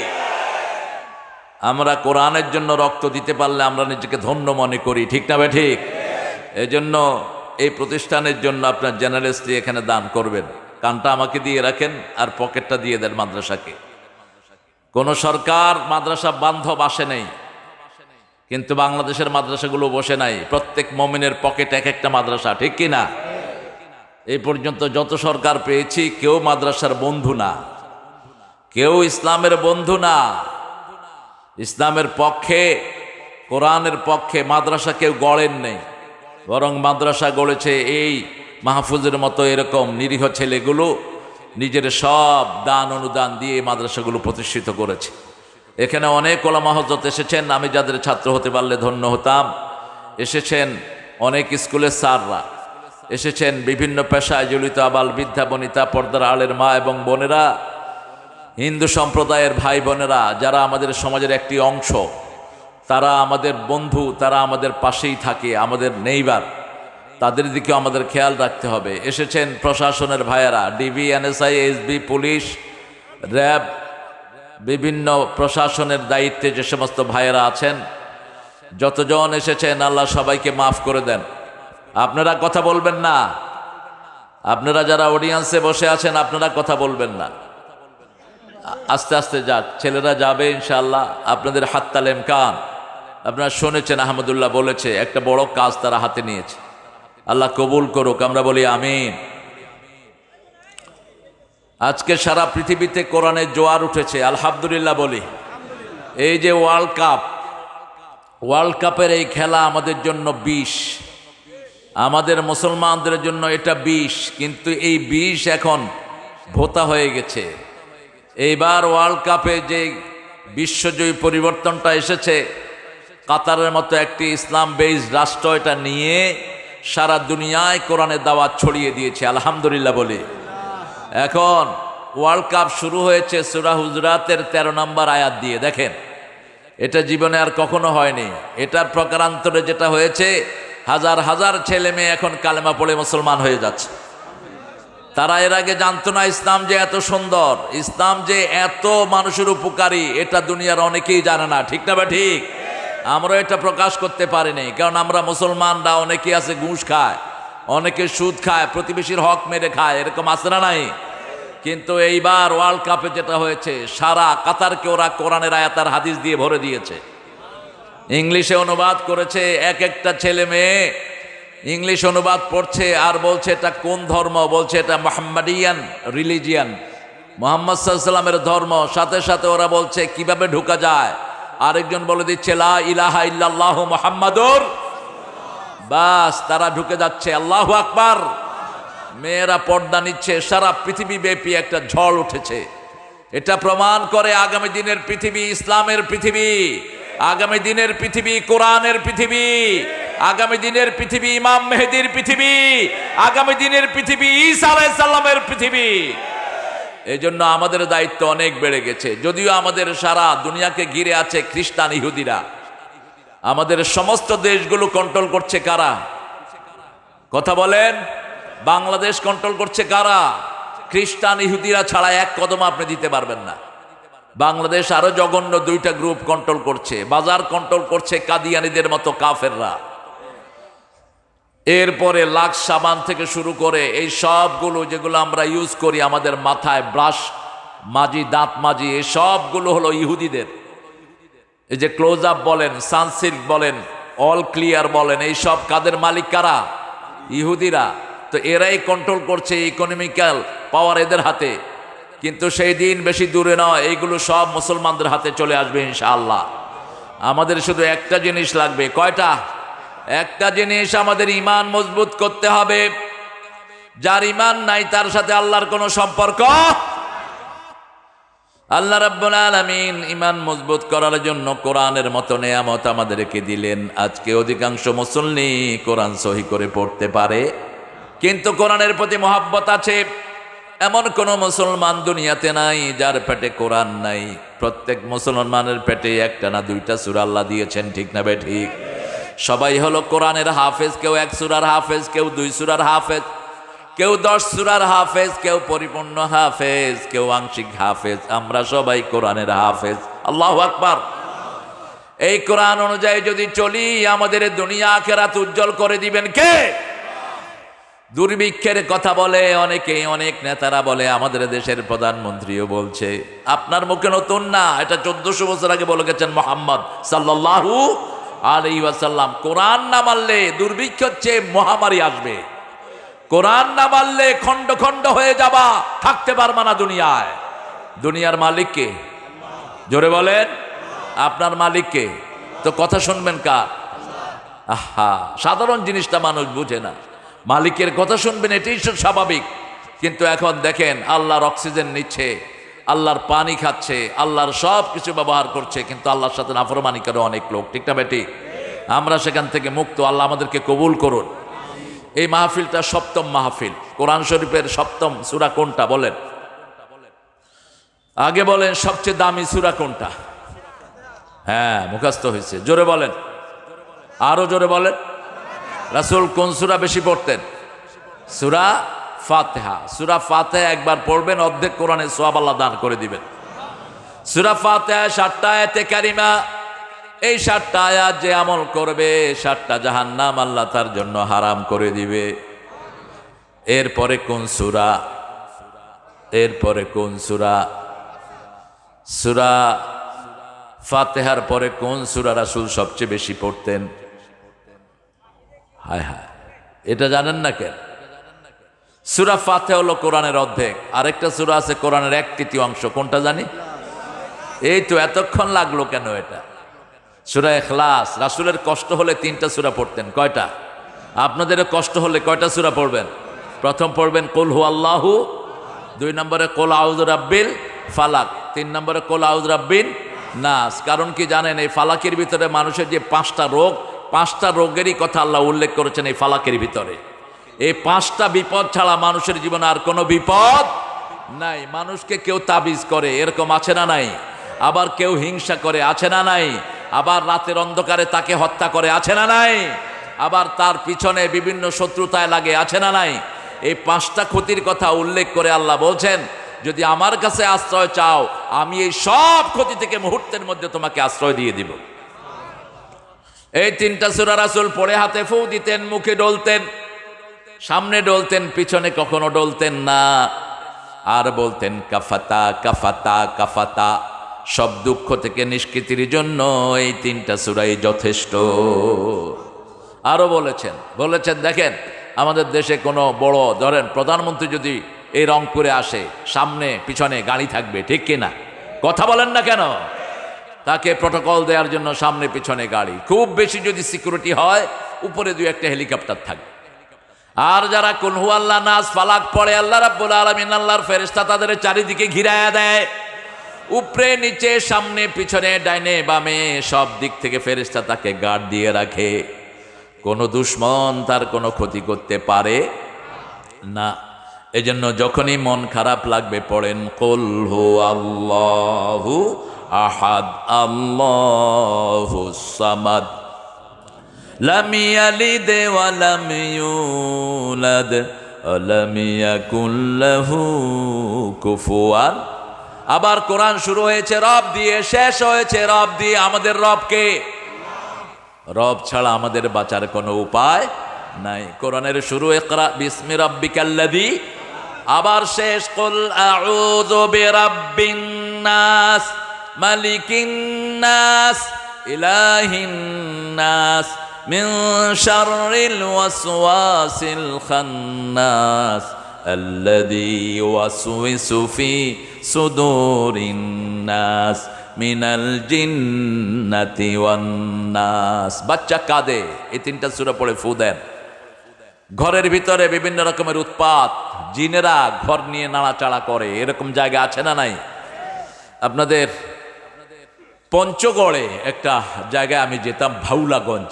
আমরা কোরআনের জন্য রক্ত দিতে পারলে আমরা নিজেকে ধন্য মনে করি, ঠিক না ভাই? ঠিক। এজন্য এই প্রতিষ্ঠানের জন্য আপনার জেনারেসলি এখানে দান করবেন। কানটা আমাকে দিয়ে রাখেন আর পকেটটা দিয়ে দেন মাদ্রাসাকে। কোন সরকার মাদ্রাসা বান্ধব আসে নাই, কিন্তু বাংলাদেশের মাদ্রাসাগুলো বসে নাই। প্রত্যেক মুমিনের পকেটে এক একটা মাদ্রাসা, ঠিক কি না? এই পর্যন্ত যত সরকার পেয়েছি, কেউ মাদ্রাসার বন্ধু না, কেউ ইসলামের বন্ধু না। ইসলামের পক্ষে, কোরআনের পক্ষে মাদ্রাসা কেউ গড়েন নেই, বরং মাদ্রাসা গড়েছে এই মাহফুজের মতো এরকম নিরীহ ছেলেগুলো নিজের সব দান অনুদান দিয়ে মাদ্রাসাগুলো প্রতিষ্ঠিত করেছে। এখানে অনেক ওলামা হযরত এসেছেন, আমি যাদের ছাত্র হতে পারলে ধন্য হতাম। এসেছেন অনেক স্কুলের স্যাররা, এসেছেন বিভিন্ন পেশায় জড়িত আবাল বৃদ্ধা বনিতা, পর্দার আড়ের মা এবং বোনেরা, হিন্দু সম্প্রদায়ের ভাই বোনেরা, যারা আমাদের সমাজের একটি অংশ, তারা আমাদের বন্ধু, তারা আমাদের পাশেই থাকে, আমাদের নেইবার। তাদের দিকেও আমাদের খেয়াল রাখতে হবে। এসেছেন প্রশাসনের ভাইয়েরা, DB, NSI, SB, police, RAB, বিভিন্ন প্রশাসনের দায়িত্বে যে সমস্ত ভাইয়েরা আছেন, যতজন এসেছেন, আল্লাহ সবাইকে মাফ করে দেন। আপনারা কথা বলবেন না, আপনারা যারা অডিয়েন্সে বসে আছেন, আপনারা কথা বলবেন না। আস্তে আস্তে যাক, ছেলেরা যাবে ইনশাআল্লাহ। আপনাদের হাত্তালেম কান, আপনারা শুনেছেন আহমদুল্লাহ বলেছে একটা বড় কাজ তারা হাতে নিয়েছে। আল্লাহ কবুল করুক, আমরা বলি আমিন। আজকে সারা পৃথিবীতে কোরআনের জোয়ার উঠেছে, আলহামদুলিল্লাহ বলি। এই যে ওয়ার্ল্ড কাপের এই খেলা আমাদের জন্য বিষ, আমাদের মুসলমানদের জন্য এটা বিষ, কিন্তু এই বিষ এখন ভোতা হয়ে গেছে। এইবার ওয়ার্ল্ড কাপে যে বিশ্বজয়ী পরিবর্তনটা এসেছে, কাতারের মতো একটি ইসলাম বেসড রাষ্ট্র এটা নিয়ে সারা দুনিয়ায় কোরআনের দাওয়াত ছড়িয়ে দিয়েছে, আলহামদুলিল্লাহ বলি। এখন ওয়ার্ল্ড কাপ শুরু হয়েছে সূরা হুজরাতের 13 নম্বর আয়াত দিয়ে। দেখেন, এটা জীবনে আর কখনো হয়নি। এটার প্রকারান্তরে যেটা হয়েছে, হাজার হাজার ছেলে মেয়ে এখন কালেমা পড়ে মুসলমান হয়ে যাচ্ছে। তারা এর আগে জানতো না ইসলাম যে এত সুন্দর, ইসলাম যে এত মানুষের উপকারী, এটা দুনিয়ার অনেকেই জানে না, ঠিক না বা ঠিক? আমরা এটা প্রকাশ করতে পারিনি, কারণ আমরা মুসলমানরা অনেকে আছে ঘুষ খায়, অনেকে সুদ খায়, প্রতিবেশীর হক মেরে খায়, এরকম আছে না নাই? কিন্তু এইবার ওয়ার্ল্ড কাপে যেটা হয়েছে, সারা কাতারকে ওরা কোরআনের আয়াত আর হাদিস দিয়ে ভরে দিয়েছে। ইংলিশে অনুবাদ করেছে, এক একটা ছেলে মেয়ে ইংলিশ অনুবাদ পড়ছে আর বলছে এটা কোন ধর্ম, বলছে এটা মুহাম্মাদিয়ান রিলিজিয়ান, মুহাম্মদ সাল্লাল্লাহু আলাইহি ওয়াসাল্লামের ধর্ম। সাথে সাথে ওরা বলছে কিভাবে ঢোকা যায়, আরেকজন বলে দিচ্ছে লা ইলাহা ইল্লাল্লাহু মুহাম্মাদুর, বাস তারা ঢুকে যাচ্ছে। আল্লাহু আকবার। মেয়েরা পর্দা নিচ্ছে, সারা পৃথিবী ব্যাপী একটা ঝড় উঠেছে। এটা প্রমাণ করে আগামী দিনের পৃথিবী ইসলামের পৃথিবী, আগামী দিনের পৃথিবী কোরআনের পৃথিবী, আগামী দিনের পৃথিবী ইমাম মেহেদীর পৃথিবী, আগামী দিনের পৃথিবী ঈসা আলাইহিস সালামের পৃথিবী। এই জন্য আমাদের দায়িত্ব অনেক বেড়ে গেছে। যদিও আমাদের সারা দুনিয়াকে ঘিরে আছে খ্রিস্টান ইহুদিরা, আমাদের সমস্ত দেশগুলো কন্ট্রোল করছে কারা? কথা বলেন। বাংলাদেশ কন্ট্রোল করছে কারা? খ্রিস্টান ইহুদিরা ছাড়া এক কদম আপনি দিতে পারবেন না। বাংলাদেশ আরো জঘন্য দুইটা গ্রুপ কন্ট্রোল করছে, বাজার কন্ট্রোল করছে কাদিয়ানীদের মতো কাফেররা। এরপরে লাক্স সাবান থেকে শুরু করে এই সবগুলো যেগুলো আমরা ইউজ করি আমাদের মাথায়, ব্রাশ মাজি, দাঁত মাজি, এই সবগুলো হলো ইহুদিদের। এই যে ক্লোজ আপ বলেন, সানসিল্ক বলেন, অল ক্লিয়ার বলেন, এই সব কাদের মালিক কারা? ইহুদিরা। তো এরাই কন্ট্রোল করছে, ইকোনমিক্যাল পাওয়ার এদের হাতে। কিন্তু সেই দিন বেশি দূরে নয়, এইগুলো সব মুসলমানদের হাতে চলে আসবে ইনশাআল্লাহ। আমাদের শুধু একটা জিনিস লাগবে। কয়টা? একটা জিনিস, আমাদের ঈমান মজবুত করতে হবে। যার ঈমান নাই তার সাথে আল্লাহর কোনো সম্পর্ক। আল্লাহ রাব্বুল আলামিন ঈমান মজবুত করার জন্য কোরআনের মতো নেয়ামত আমাদেরকে দিলেন। আজকে অধিকাংশ মুসল্লি কোরআন সহি করে পড়তে পারে, কিন্তু কোরআনের প্রতি মহব্বত আছে এমন কোন মুসলমান দুনিয়াতে নাই যার পেটে কোরআন নাই। প্রত্যেক মুসলমানের পেটে একটা না দুইটা সূরা আল্লাহ দিয়েছেন, ঠিক না বে ঠিক? সবাই হলো কোরআনের হাফেজ, কেউ 1 সূরার হাফেজ, কেউ 2 সূরার হাফেজ, কেউ 10 সূরার হাফেজ, কেউ পরিপূর্ণ হাফেজ, কেউ আংশিক হাফেজ। আমরা সবাই কোরআনের হাফেজ। আল্লাহু আকবার। এই কোরআন অনুযায়ী যদি চলি, আমাদের দুনিয়া আখিরাত উজ্জ্বল করে দিবেন কে? দুর্ভিক্ষের কথা বলে অনেকেই, অনেক নেতারা বলে, আমাদের দেশের প্রধানমন্ত্রীও বলছে। আপনার মুখে নতুন না, এটা 1400 বছর আগে বলে গেছেন মুহাম্মদ সাল্লাল্লাহু আলাইহি ওয়াসাল্লাম। কোরআন না মানলে দুর্ভিক্ষ হচ্ছে মহামারী আসবে, কোরআন না মানলে খণ্ড খণ্ড হয়ে যাবা, থাকতে পারবা না দুনিয়ায়। দুনিয়ার মালিক কে? জোরে বলেন। আপনার মালিক কে? তো কথা শুনবেন কার? আহা, সাধারণ জিনিসটা মানুষ বুঝে না। মালিকের কথা শুনবেন, এটাই স্বাভাবিক। কিন্তু এখন দেখেন, আল্লাহর অক্সিজেন নিচ্ছে, আল্লাহর পানি খাচ্ছে, আল্লাহর সব কিছু ব্যবহার করছে, কিন্তু আল্লাহর সাথে নাফরমানি করে অনেক লোক, ঠিক না বেটি? আমরা সেখান থেকে মুক্ত। আল্লাহ আমাদেরকে কবুল করুন। এই মাহফিলটা 7ম মাহফিল। কোরআন শরীফের 7ম সূরা কোনটা বলেন? আগে বলেন, সবচেয়ে দামি সূরা কোনটা? হ্যাঁ, মুখস্থ হয়েছে। জোরে বলেন, আরো জোরে বলেন। রাসূল কোন সূরা বেশি পড়তেন? সূরা ফাতিহা। সূরা ফাতিহা একবার পড়বেন, অর্ধেক কোরআনের সওয়াব আল্লাহ দান করে দিবেন। সূরা ফাতিহা 7টা আয়াতে কারিমা। এই 7টা আয়াত যে আমল করবে, 7টা জাহান্নাম আল্লাহ তার জন্য হারাম করে দিবে। এরপরে কোন সূরা? এরপরে কোন সূরা? সূরা ফাতিহার পরে কোন সূরা রাসূল সবচেয়ে বেশি পড়তেন? হায় হায়, এটা জানেন না কেন? সূরা ফাতিহা হলো কোরআনের অর্ধেক, আরেকটা সূরা আছে কোরআনের 1/3 কোনটা জানি? এই তো এতক্ষণ লাগলো কেন এটা? সূরা ইখলাস। রাসূলের কষ্ট হলে 3টা সূরা পড়তেন, কয়টা? আপনাদেরও কষ্ট হলে কয়টা সূরা পড়বেন? প্রথম পড়বেন কুল হুয়াল্লাহু, 2 নম্বরে কুল আউযু রাব্বিল ফালাক, 3 নম্বরে কুল আউযু রাব্বিন নাস। কারণ কি জানেন, এই ফালাকের ভিতরে মানুষের যে 5টা রোগ, 5টা রোগেরই কথা আল্লাহ উল্লেখ করেছেন এই ফালাকের ভিতরে। এই 5টা বিপদ ছাড়া মানুষের জীবনে আর কোনো বিপদ নাই। মানুষকে কেউ তাবিজ করে, এরকম আছে না নাই? আবার কেউ হিংসা করে, আছে না নাই? আবার রাতের অন্ধকারে তাকে হত্যা করে, আছে না নাই? আবার তার পিছনে বিভিন্ন শত্রুতায় লাগে, আছে না নাই? এই 5টা ক্ষতির কথা উল্লেখ করে আল্লাহ বলছেন, যদি আমার কাছে আশ্রয় চাও, আমি এই সব ক্ষতি থেকে মুহূর্তের মধ্যে তোমাকে আশ্রয় দিয়ে দিব। এই 3টা সূরা রাসূল পড়ে হাতে ফু দিতেন, মুখে ডলতেন, সামনে ডলতেন, পিছনে কখনো ডলতেন না। আর বলতেন কাফাতা কাফাতা কাফাতা, সব দুঃখ থেকে নিষ্কৃতির জন্য এই 3টা সূরাই যথেষ্ট। আরো বলেছেন দেখেন, আমাদের দেশে কোনো বড় ধরেন প্রধানমন্ত্রী যদি এই রংপুরে আসে, সামনে পিছনে গাড়ি থাকবে, ঠিক কিনা? কথা বলেন না কেন? তাকে প্রটোকল দেওয়ার জন্য সামনে পিছনে গাড়ি, খুব বেশি যদি সিকিউরিটি হয় উপরে 2-1টা হেলিকপ্টার থাকবে। আর যারা কুল হুয়াল্লাহ নাস ফালাক পড়ে, আল্লাহ রাব্বুল আলামিন আল্লাহর ফেরেশতা তাদের চারিদিকে ঘিরায়া দেয়, উপরে নিচে সামনে পিছনে ডাইনে বামে সব দিক থেকে ফেরেশতা তাকে গার্ড দিয়ে রাখে। কোনো দুশমন তার কোনো ক্ষতি করতে পারে না। এজন্য যখনই মন খারাপ লাগবে পড়েন কুল হুয়াল্লাহু আহাদ আল্লাহুস সামাদ লাম ইয়ালিদ ওয়া লাম ইউলাদ ওয়া লাম ইয়াকুল লাহু কুফুয়ান। আবার কোরআন শুরু হয়েছে রব দিয়ে, শেষ হয়েছে রব দিয়ে। আমাদের রবকে, রব ছাড়া আমাদের বাঁচার কোনো উপায় নাই। কোরআনের শুরু ইকরা বিসমি রাব্বিকাল্লাযী, আবার শেষ কুল আউযু বিরাব্বিন নাস মালিকিন নাস ইলাহিন নাস মিন শাররিল ওয়াসওয়াসিল খান্নাস আল্লাযী ইউওয়াসওয়িসু ফি সুদুরিন নাস মিনাল জিন্নাতি ওয়ান নাস। বাচ্চা কাঁদে, এই 3টা সূরা পড়ে ফু দেন। ঘরের ভিতরে বিভিন্ন রকমের উৎপাত, জিনেরা ঘর নিয়ে নাড়াচাড়া করে, এরকম জায়গা আছে না নাই? আপনাদের পঞ্চগড়ে একটা জায়গায় আমি যেতাম, ভাউলাগঞ্জ।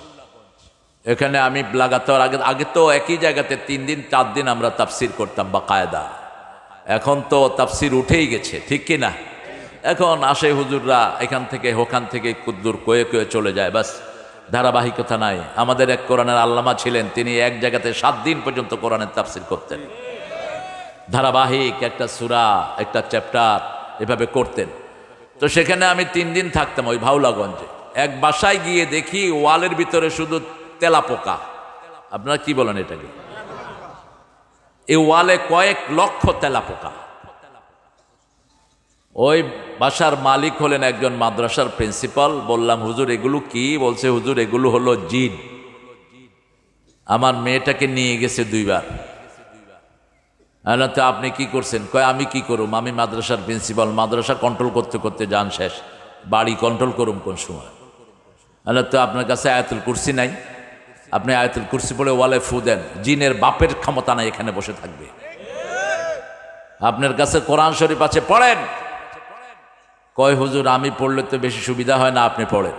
এখানে আমি লাগাতার আগে তো একই জায়গাতে 3 দিন 4 দিন আমরা তাফসির করতাম বাকায়দা। এখন তো তাফসির উঠেই গেছে, ঠিক কিনা? এখন আসে হুজুররা এখান থেকে ওখান থেকে কুদ্দুর কয়ে কয়ে চলে যায়, বাস ধারাবাহিকতা নাই। আমাদের এক কোরআনের আল্লামা ছিলেন, তিনি এক জায়গাতে 7 দিন পর্যন্ত কোরআনের তাফসির করতেন, ধারাবাহিক একটা সূরা একটা চ্যাপ্টার এভাবে করতেন। তো সেখানে আমি 3 দিন থাকতাম ওই ভাউলাগঞ্জে। এক বাসায় গিয়ে দেখি ওয়ালের ভিতরে শুধু তেলাপোকা। আপনারা কি বলেন এটাকে? এই ওয়ালে কয়েক লক্ষ তেলাপোকা। ওই বাসার মালিক হলেন একজন মাদ্রাসার প্রিন্সিপাল। বললাম হুজুর এগুলো কি? বলছে হুজুর এগুলো হলো জিন। আমার মেয়েটাকে নিয়ে গেছে 2 বার। তো আপনি কি করছেন? কয় আমি কি করুম, আমি মাদ্রাসার প্রিন্সিপাল, মাদ্রাসা কন্ট্রোল করতে করতে যান শেষ, বাড়ি কন্ট্রোল করুম কোন সময়? তো আপনার কাছে আয়াতুল কুরসি নাই? আপনি আয়াতুল কুরসি পড়ে ওয়ালে ফু দেন, জিনের বাপের ক্ষমতা নাই এখানে বসে থাকবে। আপনার কাছে কোরআন শরীফ আছে, পড়েন। কয় হুজুর আমি পড়লে তো বেশি সুবিধা হয় না, আপনি পড়েন।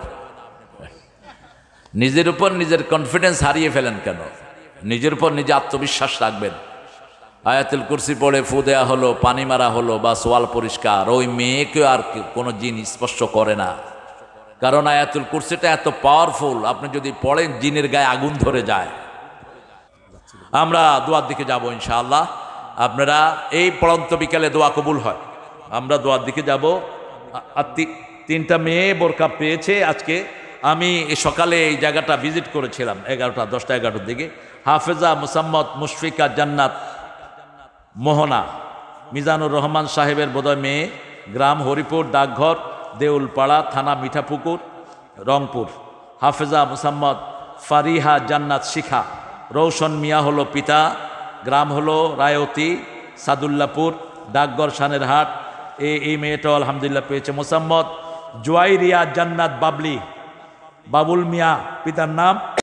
নিজের উপর নিজের কনফিডেন্স হারিয়ে ফেলেন কেন? নিজের উপর নিজে আত্মবিশ্বাস রাখবেন। আয়াতুল কুরসি পড়ে ফু দেয়া হলো, পানি মারা হলো, বা সোয়াল পরিষ্কার। ওই মেয়েকে আর কোনো জিন স্পর্শ করে না, কারণ আয়াতুল কুরসিটা এত পাওয়ারফুল, আপনি যদি পড়েন জিনের গায়ে আগুন ধরে যায়। আমরা দোয়ার দিকে যাব ইনশাআল্লাহ। আপনারা এই পড়ন্ত বিকালে দোয়া কবুল হয়, আমরা দোয়ার দিকে যাব। আর 3টা মেয়ে বোরকা পেয়েছে আজকে। আমি সকালে এই জায়গাটা ভিজিট করেছিলাম 10টা 11টার দিকে। হাফেজা মুসাম্মদ মুশফিকা জান্নাত মোহনা, মিজানুর রহমান সাহেবের বোধহয় মেয়ে, গ্রাম হরিপুর, ডাকঘর দেউলপাড়া, থানা মিঠাপুকুর, রংপুর। হাফেজা মুসাম্মদ ফারিহা জান্নাত শিখা, রৌশন মিয়া হলো পিতা, গ্রাম হলো রায়তী, সাদুল্লাপুর, ডাকঘর শানেরহাট। এই মেয়েটাও আলহামদুলিল্লাহ পেয়েছে। মোসাম্মদ জুয়াইরিয়া জান্নাত বাবলি, বাবুল মিয়া পিতার নাম,